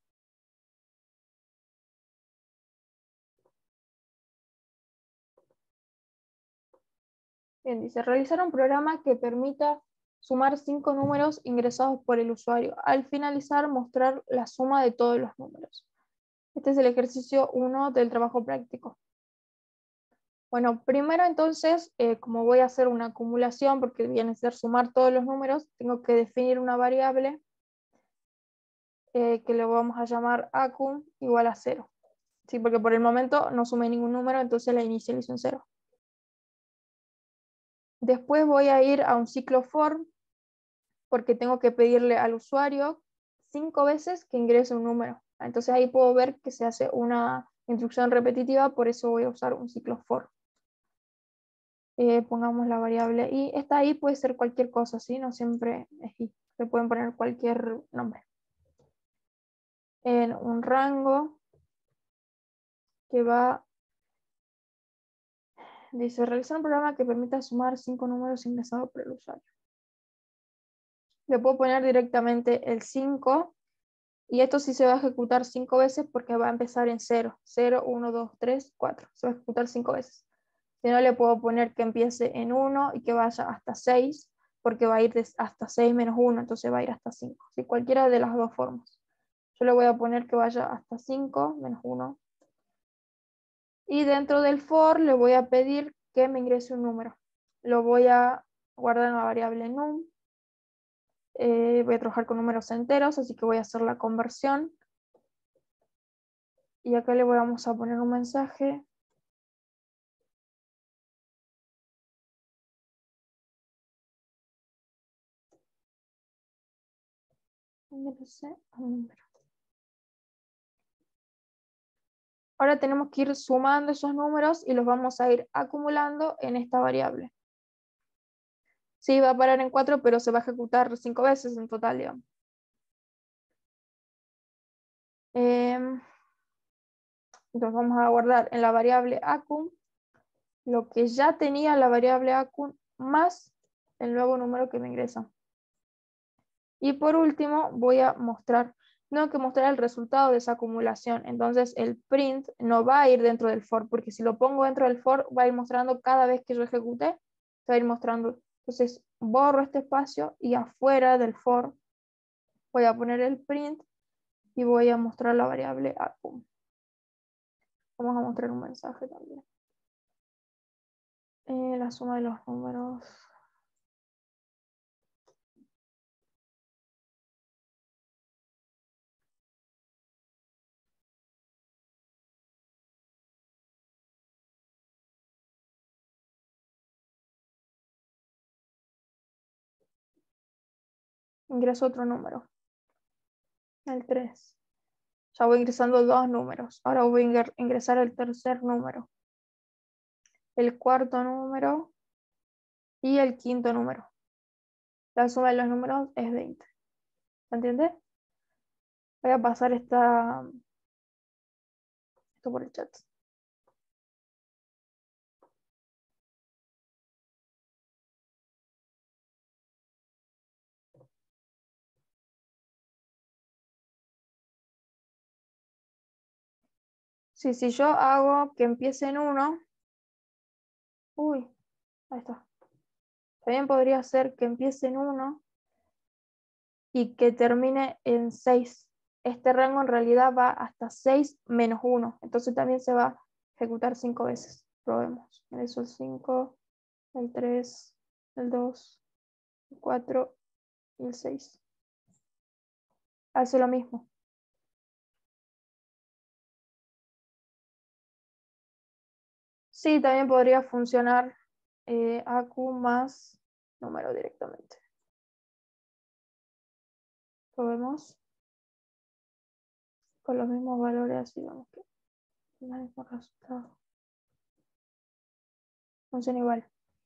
Bien, dice, realizar un programa que permita sumar cinco números ingresados por el usuario. Al finalizar, mostrar la suma de todos los números. Este es el ejercicio uno del trabajo práctico. Bueno, primero entonces, eh, como voy a hacer una acumulación, porque viene a ser sumar todos los números, tengo que definir una variable eh, que le vamos a llamar acum igual a cero. Sí, porque por el momento no sumé ningún número, entonces la inicializo en cero. Después voy a ir a un ciclo for, porque tengo que pedirle al usuario cinco veces que ingrese un número. Entonces ahí puedo ver que se hace una instrucción repetitiva, por eso voy a usar un ciclo for. Eh, pongamos la variable i. Esta i puede ser cualquier cosa, ¿sí? No siempre es i. Se pueden poner cualquier nombre. En un rango que va, dice, realizar un programa que permita sumar cinco números ingresados por el usuario. Le puedo poner directamente el cinco, y esto sí se va a ejecutar cinco veces porque va a empezar en cero. cero, uno, dos, tres, cuatro. Se va a ejecutar cinco veces. Si no, le puedo poner que empiece en uno y que vaya hasta seis, porque va a ir hasta seis menos uno, entonces va a ir hasta cinco. ¿Sí? Cualquiera de las dos formas. Yo le voy a poner que vaya hasta cinco menos uno. Y dentro del for le voy a pedir que me ingrese un número. Lo voy a guardar en la variable num. Eh, voy a trabajar con números enteros, así que voy a hacer la conversión. Y acá le vamos a poner un mensaje. Ahora tenemos que ir sumando esos números y los vamos a ir acumulando en esta variable. Sí, va a parar en cuatro, pero se va a ejecutar cinco veces en total, digamos. Eh, entonces vamos a guardar en la variable acum lo que ya tenía la variable acum más el nuevo número que me ingresa. Y por último voy a mostrar, tengo que mostrar el resultado de esa acumulación. Entonces el print no va a ir dentro del for, porque si lo pongo dentro del for va a ir mostrando cada vez que yo ejecute, va a ir mostrando. Entonces borro este espacio y afuera del for voy a poner el print y voy a mostrar la variable acum. Vamos a mostrar un mensaje también. Eh, la suma de los números. Ingreso otro número. El tres. Ya voy ingresando dos números. Ahora voy a ingresar el tercer número. el cuarto número y el quinto número. La suma de los números es veinte. ¿Se entiende? Voy a pasar esta, esto por el chat. Sí, si yo hago que empiece en uno, uy, ahí está. También podría ser que empiece en uno y que termine en seis. Este rango en realidad va hasta seis menos uno. Entonces también se va a ejecutar cinco veces. Probemos. Eso el cinco, el tres, el dos, el cuatro y el seis. Hace lo mismo. Sí, también podría funcionar eh, A Q más número directamente. Probemos. Con los mismos valores, así vamos que el mismo resultado. Funciona igual.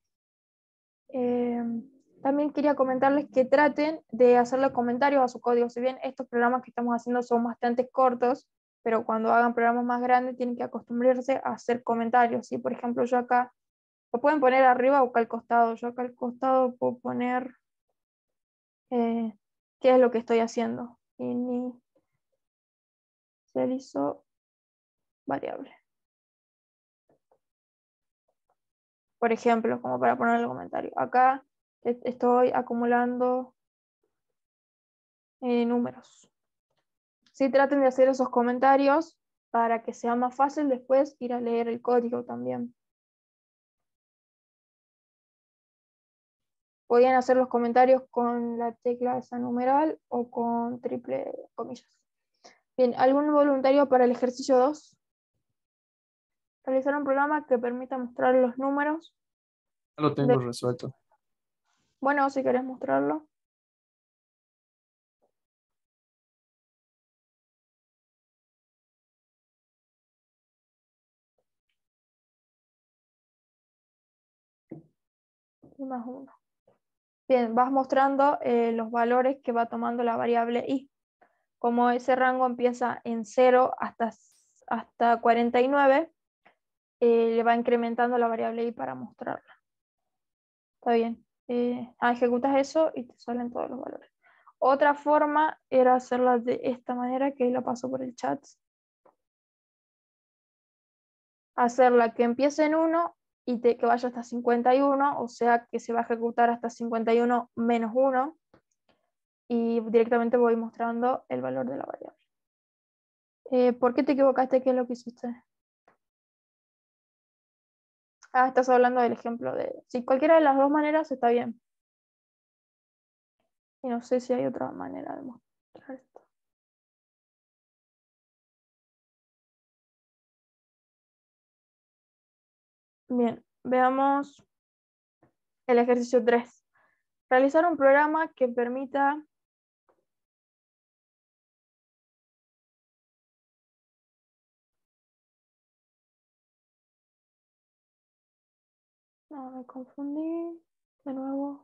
Eh, también quería comentarles que traten de hacerle comentarios a su código. Si bien estos programas que estamos haciendo son bastante cortos, pero cuando hagan programas más grandes tienen que acostumbrarse a hacer comentarios. ¿Sí? Por ejemplo, yo acá, lo pueden poner arriba o acá al costado. Yo acá al costado puedo poner eh, qué es lo que estoy haciendo. Inicializo variable. Por ejemplo, como para poner el comentario. Acá estoy acumulando eh, números. Sí, traten de hacer esos comentarios para que sea más fácil después ir a leer el código también. Podían hacer los comentarios con la tecla esa numeral o con triple comillas. Bien, ¿algún voluntario para el ejercicio dos? Realizar un programa que permita mostrar los números. Lo tengo de... resuelto. Bueno, si querés mostrarlo. Y más uno. Bien, vas mostrando eh, los valores que va tomando la variable i. Como ese rango empieza en cero hasta, hasta cuarenta y nueve, eh, le va incrementando la variable i para mostrarla. Está bien. Eh, ah, ejecutas eso y te salen todos los valores. Otra forma era hacerla de esta manera, que la paso por el chat. Hacerla que empiece en uno y te, que vaya hasta cincuenta y uno, o sea que se va a ejecutar hasta cincuenta y uno menos uno. Y directamente voy mostrando el valor de la variable. Eh, ¿Por qué te equivocaste? ¿Qué es lo que hiciste? Ah, estás hablando del ejemplo de... Si cualquiera de las dos maneras está bien. Y no sé si hay otra manera de mostrar esto. Bien, veamos el ejercicio tres. Realizar un programa que permita no, me confundí. De nuevo.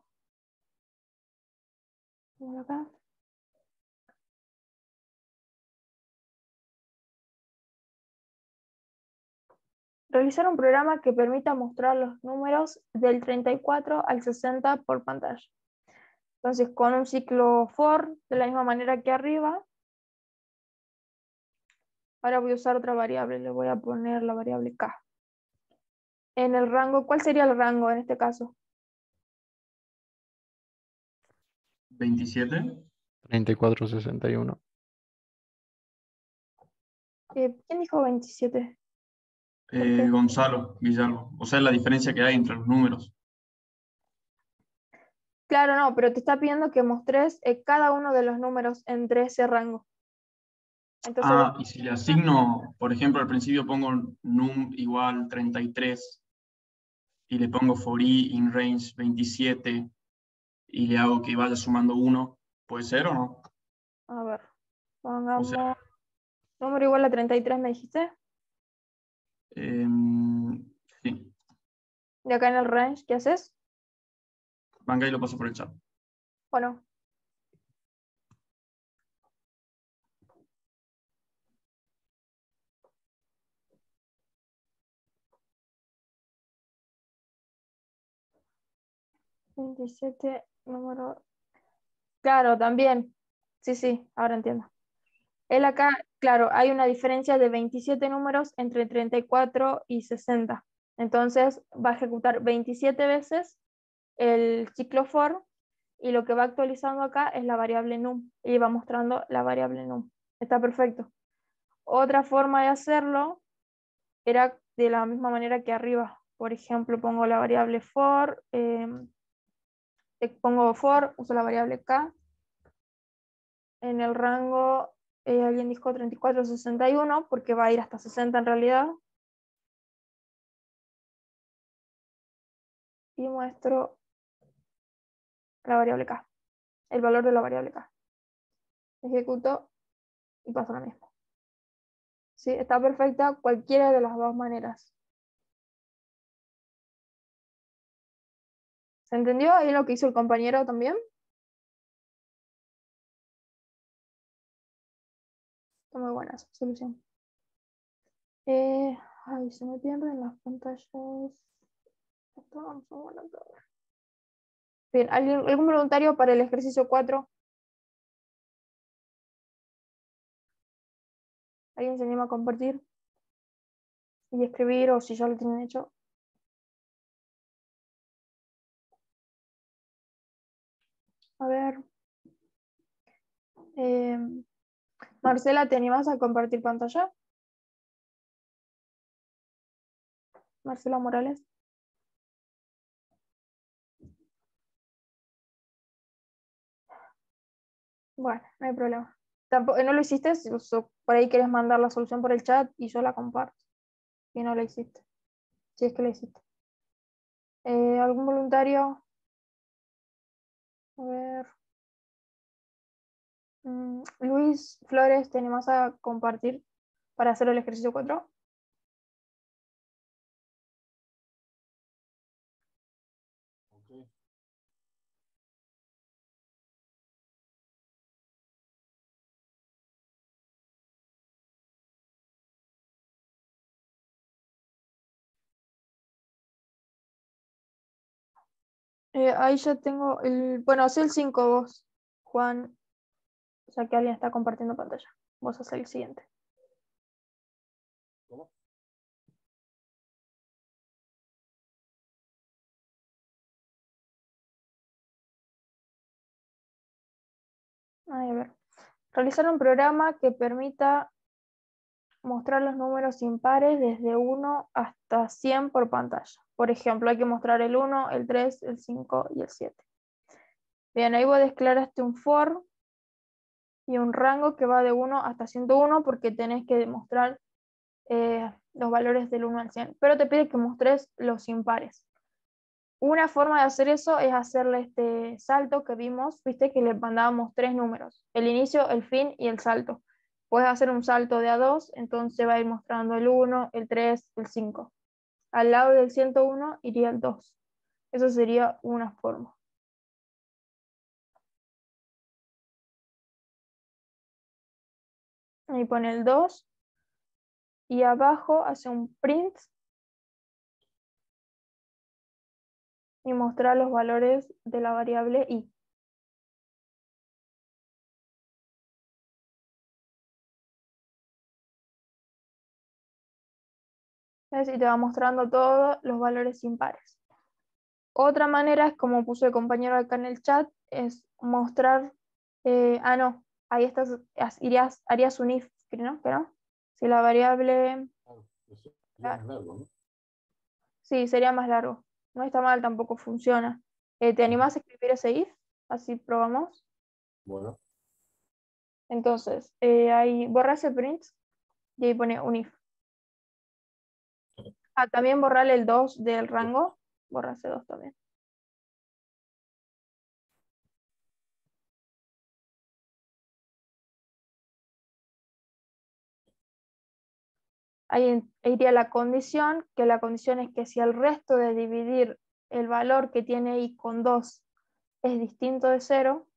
Por acá. Realizar un programa que permita mostrar los números del treinta y cuatro al sesenta por pantalla. Entonces, con un ciclo for, de la misma manera que arriba. Ahora voy a usar otra variable. Le voy a poner la variable k. En el rango, ¿cuál sería el rango en este caso? veintisiete. treinta y cuatro, sesenta y uno. Eh, ¿Quién dijo veintisiete? ¿Por Eh, qué? Gonzalo Villalbo. O sea, la diferencia que hay entre los números. Claro, no, pero te está pidiendo que mostres eh, cada uno de los números entre ese rango. Entonces vos... Ah, y si le asigno, por ejemplo, al principio pongo num igual treinta y tres y le pongo for i in range veintisiete y le hago que vaya sumando uno, ¿puede ser o no? A ver, O pongamos sea, número igual a treinta y tres, me dijiste. em, sí. Y acá en el range, ¿qué haces? Venga y lo paso por el chat. Bueno. veintisiete, número... Claro, también. Sí, sí, ahora entiendo. Él acá, claro, hay una diferencia de veintisiete números entre treinta y cuatro y sesenta. Entonces va a ejecutar veintisiete veces el ciclo for y lo que va actualizando acá es la variable num y va mostrando la variable num. Está perfecto. Otra forma de hacerlo era de la misma manera que arriba. Por ejemplo, pongo la variable for, eh, pongo for, uso la variable k. En el rango, eh, alguien dijo treinta y cuatro, sesenta y uno, porque va a ir hasta sesenta en realidad. Y muestro la variable k, el valor de la variable k. Ejecuto y pasa lo mismo. ¿Sí? Está perfecta cualquiera de las dos maneras. ¿Se entendió ahí lo que hizo el compañero también? Está muy buena esa solución. Eh, ay, se me pierden las pantallas. Esto vamos a ver acá. Bien, ¿alguien- ¿algún voluntario para el ejercicio cuatro? ¿Alguien se anima a compartir y escribir o si ya lo tienen hecho? A ver. Eh, Marcela, ¿te animas a compartir pantalla? Marcela Morales. Bueno, no hay problema. Tampoco, ¿no lo hiciste? Si- so- por ahí quieres mandar la solución por el chat y yo la comparto. Si no la hiciste. Si es que la hiciste. Eh, ¿algún voluntario? A ver. Mm, Luis Flores, ¿te animas a compartir para hacer el ejercicio cuatro? Ok. Eh, ahí ya tengo el. Bueno, haz el cinco vos, Juan. O sea que alguien está compartiendo pantalla. Vos haces el siguiente. ¿Cómo? Ay, a ver. Realizar un programa que permita mostrar los números impares desde uno hasta cien por pantalla. Por ejemplo, hay que mostrar el uno, el tres, el cinco y el siete. Bien, ahí vos declaraste un for y un rango que va de uno hasta ciento uno porque tenés que demostrar eh, los valores del uno al cien, pero te pide que mostres los impares. Una forma de hacer eso es hacerle este salto que vimos, viste que le mandábamos tres números, el inicio, el fin y el salto. Puedes hacer un salto de a dos, entonces va a ir mostrando el uno, el tres, el cinco. Al lado del ciento uno iría el dos. Eso sería una forma. Ahí pone el dos y abajo hace un print y mostrar los valores de la variable i. ¿Ves? Y te va mostrando todos los valores impares. Otra manera es como puso el compañero acá en el chat, es mostrar, eh, ah no, ahí estás, irías, harías un if, ¿no? ¿Pero? Si la variable, Claro, eso sería más largo, ¿no? sí, sería más largo. No está mal, tampoco funciona. Eh, ¿te animás a escribir ese if? Así probamos. Bueno, Entonces, eh, ahí borra ese print y ahí pone un if. Ah, también borrarle el dos del rango, borra ese dos también. ahí iría la condición, que la condición es que si el resto de dividir el valor que tiene i con dos es distinto de cero,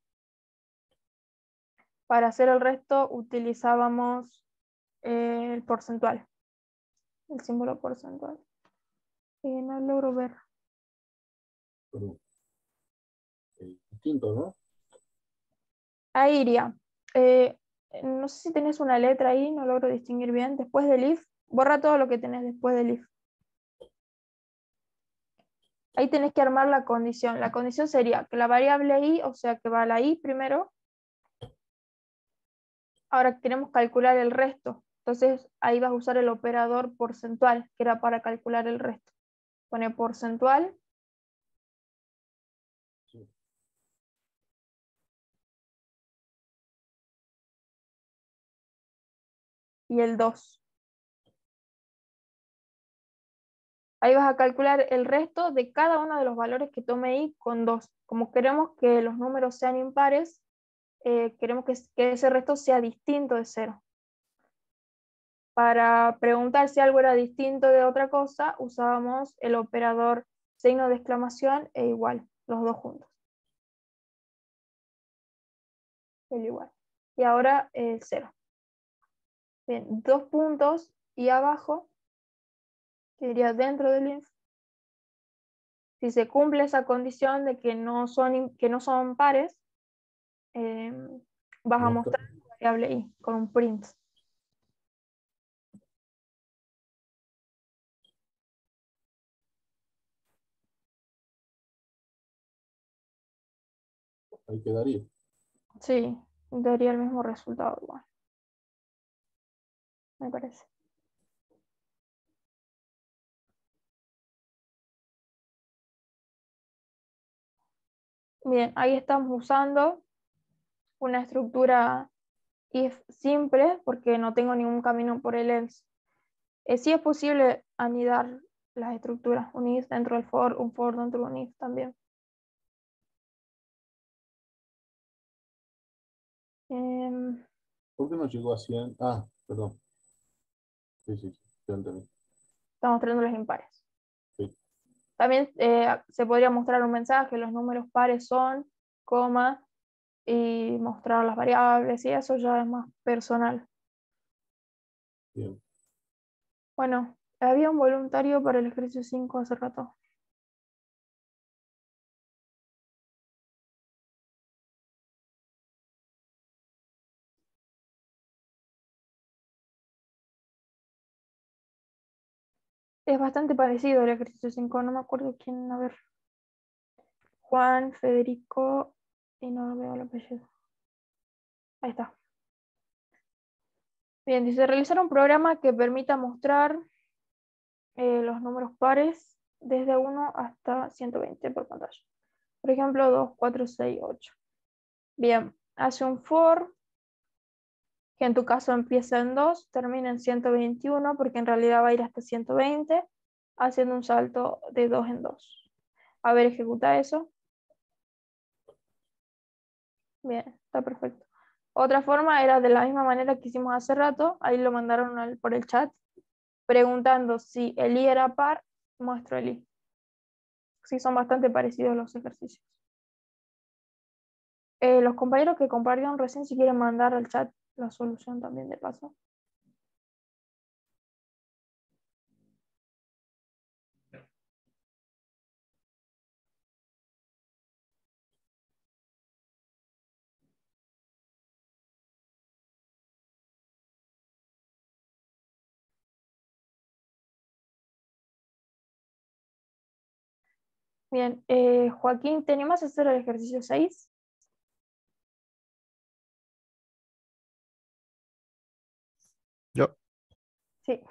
para hacer el resto utilizábamos eh, el porcentual, el símbolo porcentual. Eh, no logro ver. Pero, eh, distinto, ¿no? Ahí iría. Eh, no sé si tenés una letra ahí, no logro distinguir bien. Después del if, borra todo lo que tenés después del if. Ahí tenés que armar la condición. La condición sería que la variable i, o sea que va la i primero. Ahora queremos calcular el resto. Entonces ahí vas a usar el operador porcentual, que era para calcular el resto. Pone porcentual. Sí. Y el dos. Ahí vas a calcular el resto de cada uno de los valores que tome i con dos. Como queremos que los números sean impares, eh, queremos que, que ese resto sea distinto de cero. Para preguntar si algo era distinto de otra cosa, usábamos el operador signo de exclamación e igual, los dos juntos. El igual. Y ahora el cero. Bien, dos puntos y abajo, que iría dentro del if. Si se cumple esa condición de que no son, que no son pares, eh, vas a mostrar la variable i con un print. Ahí quedaría. Sí, daría el mismo resultado igual. Me parece. Bien, ahí estamos usando una estructura if simple porque no tengo ningún camino por el else. Eh, sí es posible anidar las estructuras, un if dentro del for, un for dentro de un if también. Eh, ¿Por qué no llegó a cien? Ah, perdón. Sí, sí, sí, ya entendí. está mostrando los impares. Sí. También eh, se podría mostrar un mensaje, los números pares son, coma, y mostrar las variables, y eso ya es más personal. Bien. Bueno, había un voluntario para el ejercicio cinco hace rato. Es bastante parecido al ejercicio cinco, no me acuerdo quién, a ver. Juan, Federico, y no veo el apellido. Ahí está. Bien, dice realizar un programa que permita mostrar eh, los números pares desde uno hasta ciento veinte por pantalla. Por ejemplo, dos, cuatro, seis, ocho. Bien, hace un for, que en tu caso empieza en dos, termina en ciento veintiuno, porque en realidad va a ir hasta ciento veinte, haciendo un salto de dos en dos. A ver, ejecuta eso. Bien, está perfecto. Otra forma era de la misma manera que hicimos hace rato, ahí lo mandaron al, por el chat, preguntando si el i era par, muestro el i. Sí, son bastante parecidos los ejercicios. Eh, los compañeros que compartieron recién, si quieren mandar al chat la solución también de paso. Bien, eh, Joaquín, ¿te animas a hacer el ejercicio seis? Yo. Sí.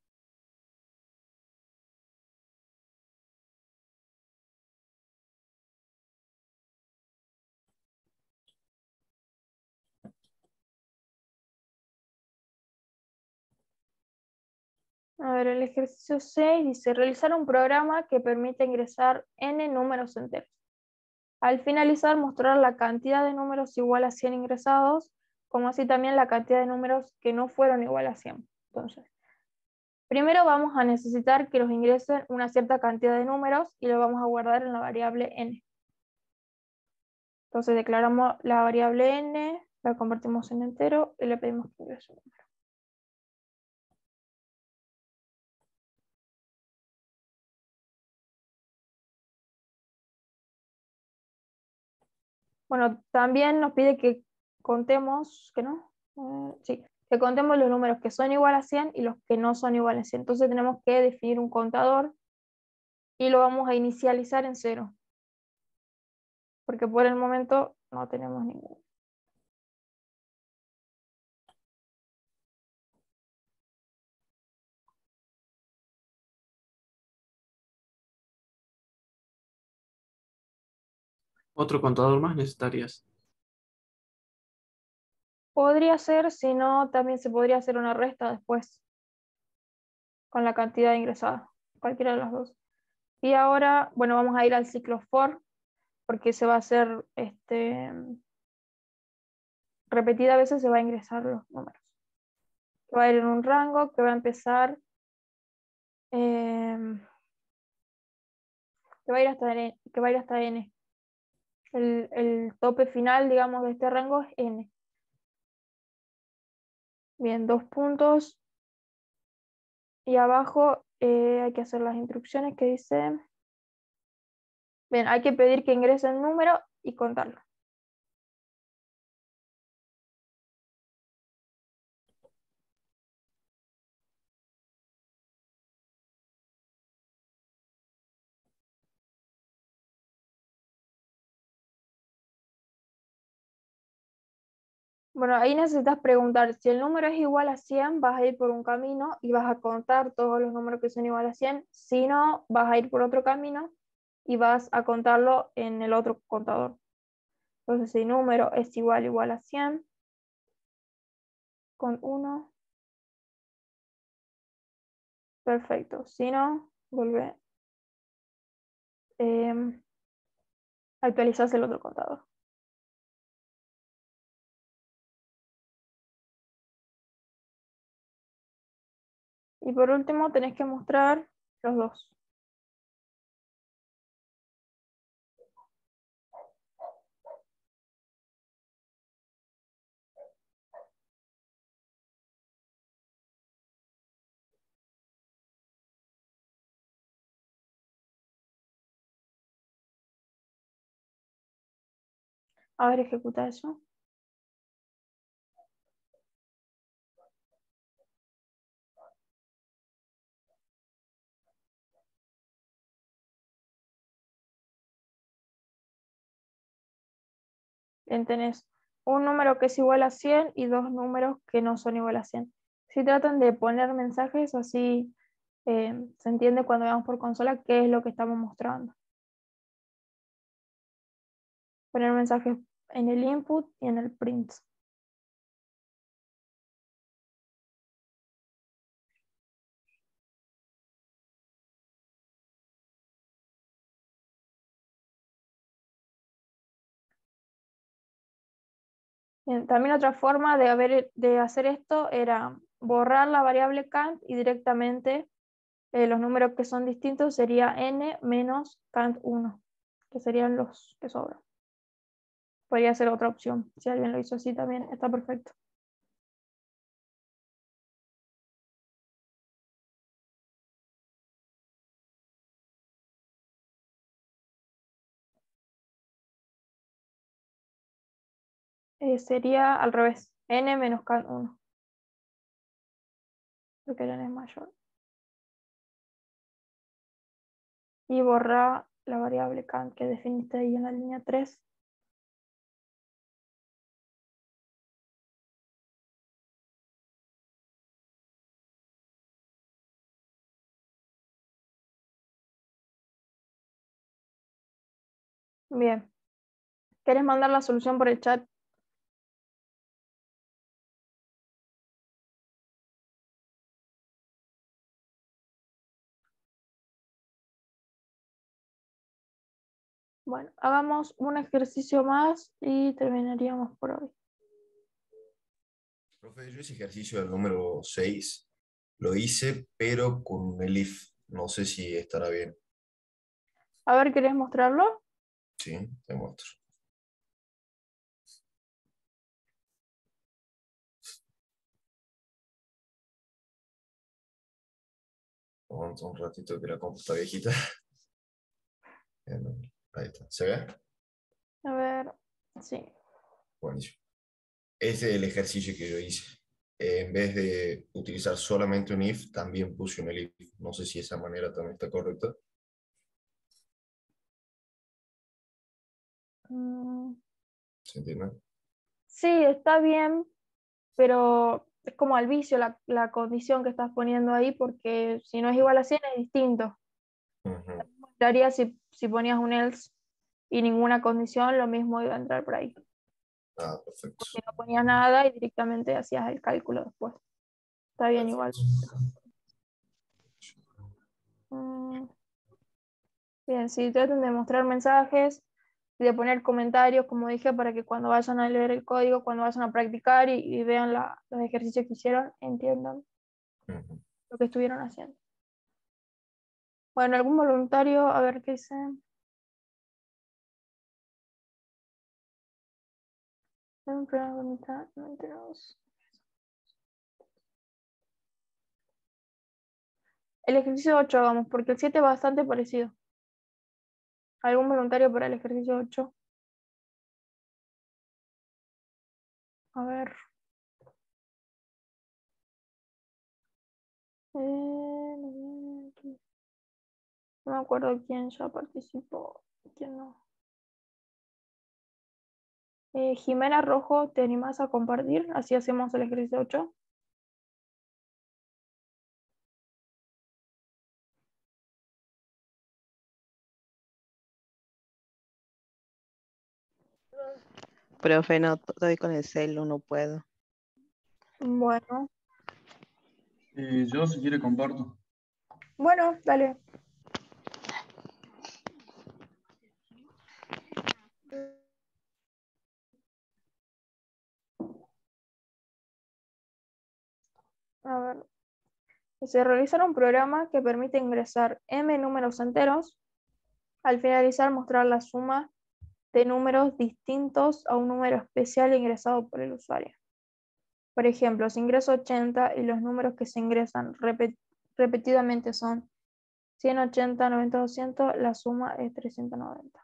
A ver, el ejercicio seis dice realizar un programa que permita ingresar n números enteros. Al finalizar, mostrar la cantidad de números igual a cien ingresados, como así también la cantidad de números que no fueron igual a cien. Entonces, Primero vamos a necesitar que nos ingresen una cierta cantidad de números y lo vamos a guardar en la variable n. Entonces declaramos la variable n, la convertimos en entero y le pedimos que ingrese un número. Bueno, también nos pide que contemos, que no, eh, sí, que contemos los números que son igual a cien y los que no son iguales a cien. Entonces tenemos que definir un contador y lo vamos a inicializar en cero. Porque por el momento no tenemos ninguno. Otro contador más necesitarías. Podría ser, si no, también se podría hacer una resta después con la cantidad ingresada, cualquiera de las dos. Y ahora, bueno, vamos a ir al ciclo for, porque se va a hacer este, repetida veces, se va a ingresar los números. Va a ir en un rango que va a empezar, eh, que va a ir hasta n. Que va a ir hasta n. El, el tope final, digamos, de este rango es n. Bien, dos puntos. Y abajo eh, hay que hacer las instrucciones que dice. Bien, hay que pedir que ingrese el número y contarlo. Bueno, ahí necesitas preguntar, si el número es igual a cien, vas a ir por un camino y vas a contar todos los números que son igual a cien. Si no, vas a ir por otro camino y vas a contarlo en el otro contador. Entonces, si el número es igual igual a cien, con uno, perfecto. Si no, vuelve, eh, actualizas el otro contador. Y por último, tenés que mostrar los dos. A ver, ejecuta eso. Bien, tenés un número que es igual a cien y dos números que no son igual a cien. Si tratan de poner mensajes, así eh, se entiende cuando veamos por consola qué es lo que estamos mostrando. Poner mensajes en el input y en el print. Bien, también otra forma de, haber, de hacer esto era borrar la variable count y directamente eh, los números que son distintos sería n menos count uno, que serían los que sobran. Podría ser otra opción. Si alguien lo hizo así también, está perfecto. Eh, sería al revés, n menos count uno, porque el n es mayor. Y borra la variable count que definiste ahí en la línea tres. Bien. ¿Quieres mandar la solución por el chat? Bueno, hagamos un ejercicio más y terminaríamos por hoy. Profe, yo ese ejercicio del número seis Lo hice, pero con el if. No sé si estará bien. A ver, ¿querés mostrarlo? Sí, te muestro. Aguanta un ratito que la compu está viejita. Ahí está. ¿Se ve? A ver, sí. Buenísimo. Este es el ejercicio que yo hice. Eh, en vez de utilizar solamente un if, también puse un elif. No sé si esa manera también está correcta. Mm, ¿Se entiende? sí, está bien, pero es como al vicio la, la condición que estás poniendo ahí, porque si no es igual a cien es distinto. Ujú. Daría si, si ponías un else y ninguna condición, lo mismo iba a entrar por ahí. Ah, perfecto. Si no ponías nada y directamente hacías el cálculo después. Está bien igual. Perfecto. Mm, bien, sí, traten de mostrar mensajes y de poner comentarios, como dije, para que cuando vayan a leer el código, cuando vayan a practicar y, y vean la- los ejercicios que hicieron, entiendan Ujú. lo que estuvieron haciendo. Bueno, algún voluntario, a ver qué dice. Un programa de mitad, veintidós. El ejercicio ocho hagamos, porque el siete es bastante parecido. ¿Algún voluntario para el ejercicio ocho? A ver. Eh, no no me acuerdo quién ya participó, quién no. Eh, Jimena Rojo, ¿te animás a compartir? Así hacemos el ejercicio ocho. Profe, no estoy con el celu, no puedo. Bueno, Eh, yo, si quiere, comparto. bueno, dale. A ver. Se realizará un programa que permite ingresar m números enteros. Al finalizar, mostrar la suma de números distintos a un número especial ingresado por el usuario. Por ejemplo, si ingreso ochenta y los números que se ingresan repet- repetidamente son ciento ochenta, noventa, doscientos, la suma es trescientos noventa.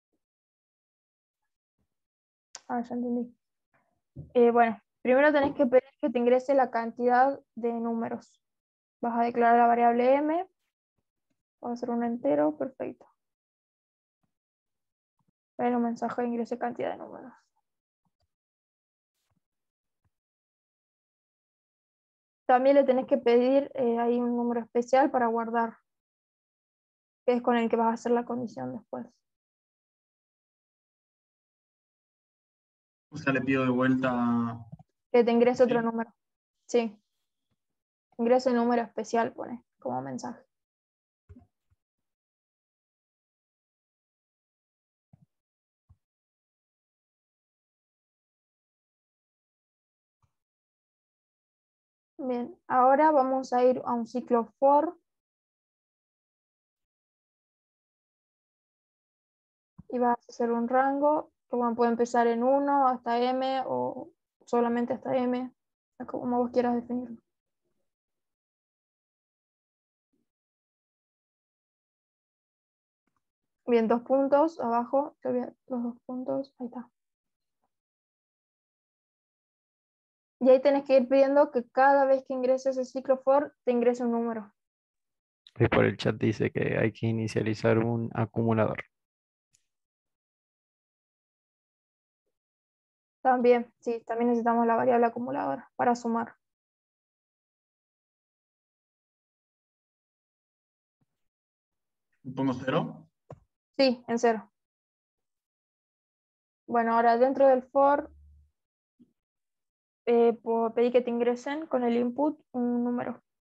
Ah, ya entendí. Eh, bueno, primero tenés que pedir que te ingrese la cantidad de números. Vas a declarar la variable m, va a ser un entero, perfecto. En un mensaje ingrese cantidad de números. También le tenés que pedir eh, ahí un número especial para guardar, que es con el que vas a hacer la condición después. O sea, le pido de vuelta. Que te ingrese otro ¿Sí? número. Sí. Ingrese el número especial, pone como mensaje. Bien, ahora vamos a ir a un ciclo for. Y vas a hacer un rango, que bueno, puede empezar en uno hasta m o solamente hasta m, como vos quieras definirlo. Bien, dos puntos abajo, te voy a- los dos puntos, ahí está. Y ahí tenés que ir pidiendo que cada vez que ingreses el ciclo for, te ingrese un número. Y por el chat dice que hay que inicializar un acumulador. También, sí, también necesitamos la variable acumuladora para sumar. ¿Pongo cero? Sí, en cero. Bueno, ahora dentro del for, eh, puedo pedir que te ingresen con el input un número.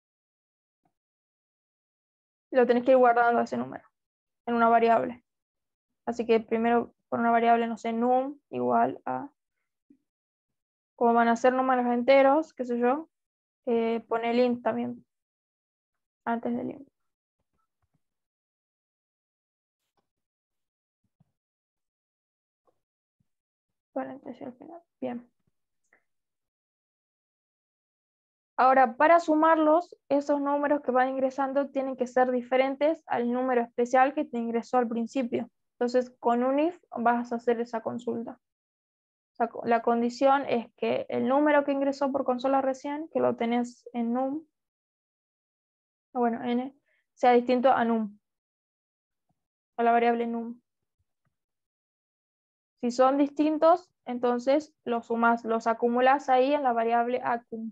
Lo tenés que ir guardando ese número en una variable. Así que primero por una variable, no sé, num igual a, como van a ser números enteros, qué sé yo, eh, pone el int también. antes del if. Paréntesis al final. Bien. Ahora, para sumarlos, esos números que van ingresando tienen que ser diferentes al número especial que te ingresó al principio. Entonces, con un if vas a hacer esa consulta. O sea, la condición es que el número que ingresó por consola recién, que lo tenés en num, o bueno, n, sea distinto a num, a la variable num. Si son distintos, entonces los sumas, los acumulas ahí en la variable acum.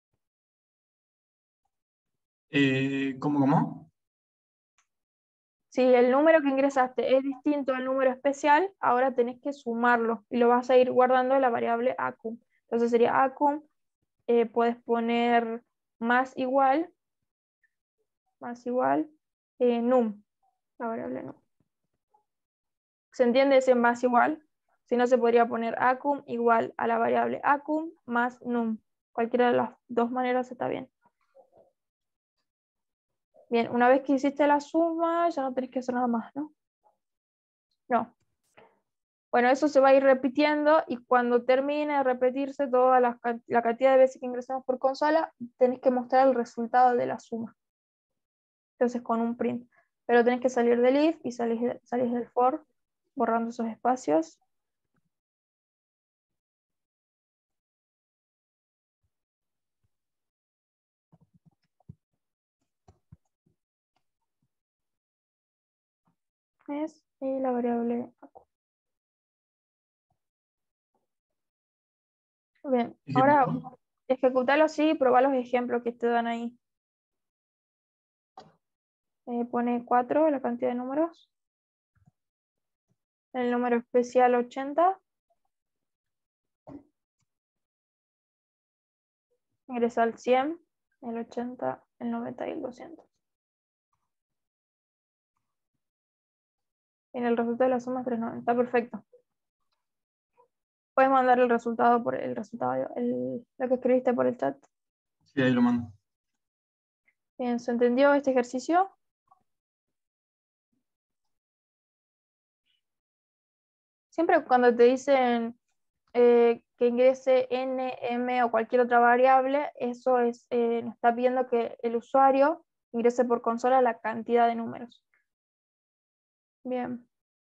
Eh, ¿cómo, cómo? Si el número que ingresaste es distinto al número especial, ahora tenés que sumarlo y lo vas a ir guardando en la variable acum. Entonces sería acum, eh, puedes poner más igual, más igual, eh, num, la variable num. ¿Se entiende ese más igual? Si no, se podría poner acum igual a la variable acum más num. Cualquiera de las dos maneras está bien. Bien, una vez que hiciste la suma, ya no tenés que hacer nada más, ¿no? No. Bueno, eso se va a ir repitiendo y cuando termine de repetirse toda la, la cantidad de veces que ingresamos por consola, tenés que mostrar el resultado de la suma. Entonces con un print. Pero tenés que salir del if y salís, de, salís del for, borrando esos espacios. Es y la variable acum. Bien, ahora ejecutarlo así y probar los ejemplos que te dan ahí. Eh, pone cuatro la cantidad de números. El número especial ochenta. Ingresa el cien, el ochenta, el noventa y el doscientos. En el resultado de la suma es trescientos noventa. Está perfecto. Puedes mandar el resultado por el resultado, el, lo que escribiste por el chat. Sí, ahí lo mando. Bien, ¿se entendió este ejercicio? Siempre cuando te dicen eh, que ingrese n, m o cualquier otra variable, eso es, eh, nos está pidiendo que el usuario ingrese por consola la cantidad de números. Bien.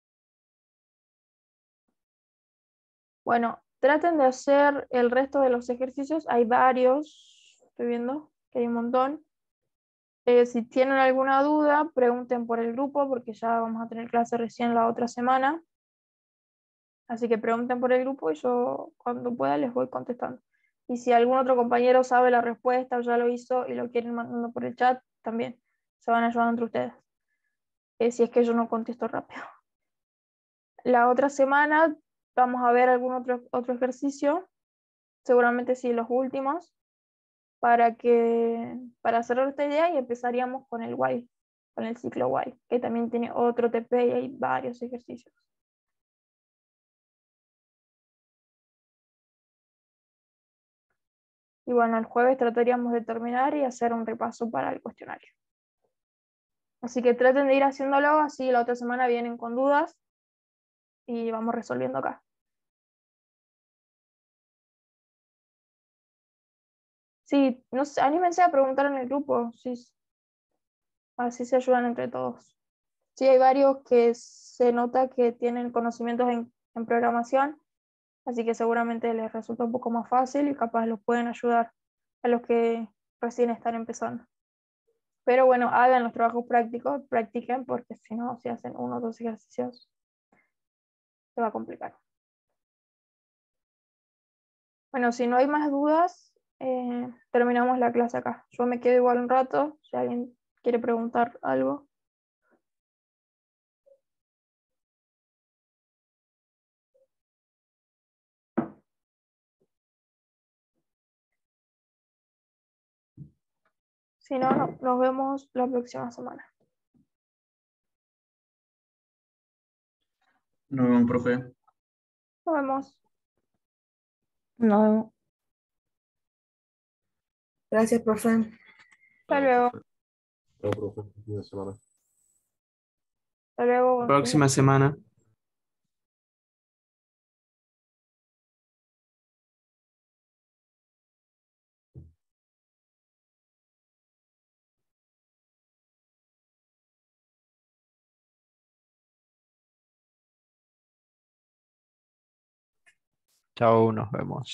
Bueno, traten de hacer el resto de los ejercicios. Hay varios, estoy viendo que hay un montón. Eh, si tienen alguna duda, pregunten por el grupo porque ya vamos a tener clase recién la otra semana. Así que pregunten por el grupo y yo cuando pueda les voy contestando. Y si algún otro compañero sabe la respuesta o ya lo hizo y lo quieren mandando por el chat, también se van ayudando entre ustedes. Eh, si es que yo no contesto rápido. La otra semana vamos a ver algún otro, otro ejercicio, seguramente sí los últimos, para, que, para cerrar esta idea y empezaríamos con el while, con el ciclo while, que también tiene otro T P y hay varios ejercicios. Y bueno, el jueves trataríamos de terminar y hacer un repaso para el cuestionario. Así que traten de ir haciéndolo, así la otra semana vienen con dudas y vamos resolviendo acá. Sí, no sé, anímense a preguntar en el grupo, sí, así se ayudan entre todos. Sí, hay varios que se nota que tienen conocimientos en, en programación, así que seguramente les resulta un poco más fácil y capaz los pueden ayudar a los que recién están empezando. Pero bueno, hagan los trabajos prácticos, practiquen, porque si no, si hacen uno o dos ejercicios, se va a complicar. Bueno, si no hay más dudas, eh, terminamos la clase acá. Yo me quedo igual un rato, si alguien quiere preguntar algo. Si no, no, nos vemos la próxima semana. Nos vemos, profe. Nos vemos. No. Gracias, profe. Hasta luego. Chao, profe. Fin de semana. Hasta luego. buen fin de Próxima semana. Chao, nos vemos.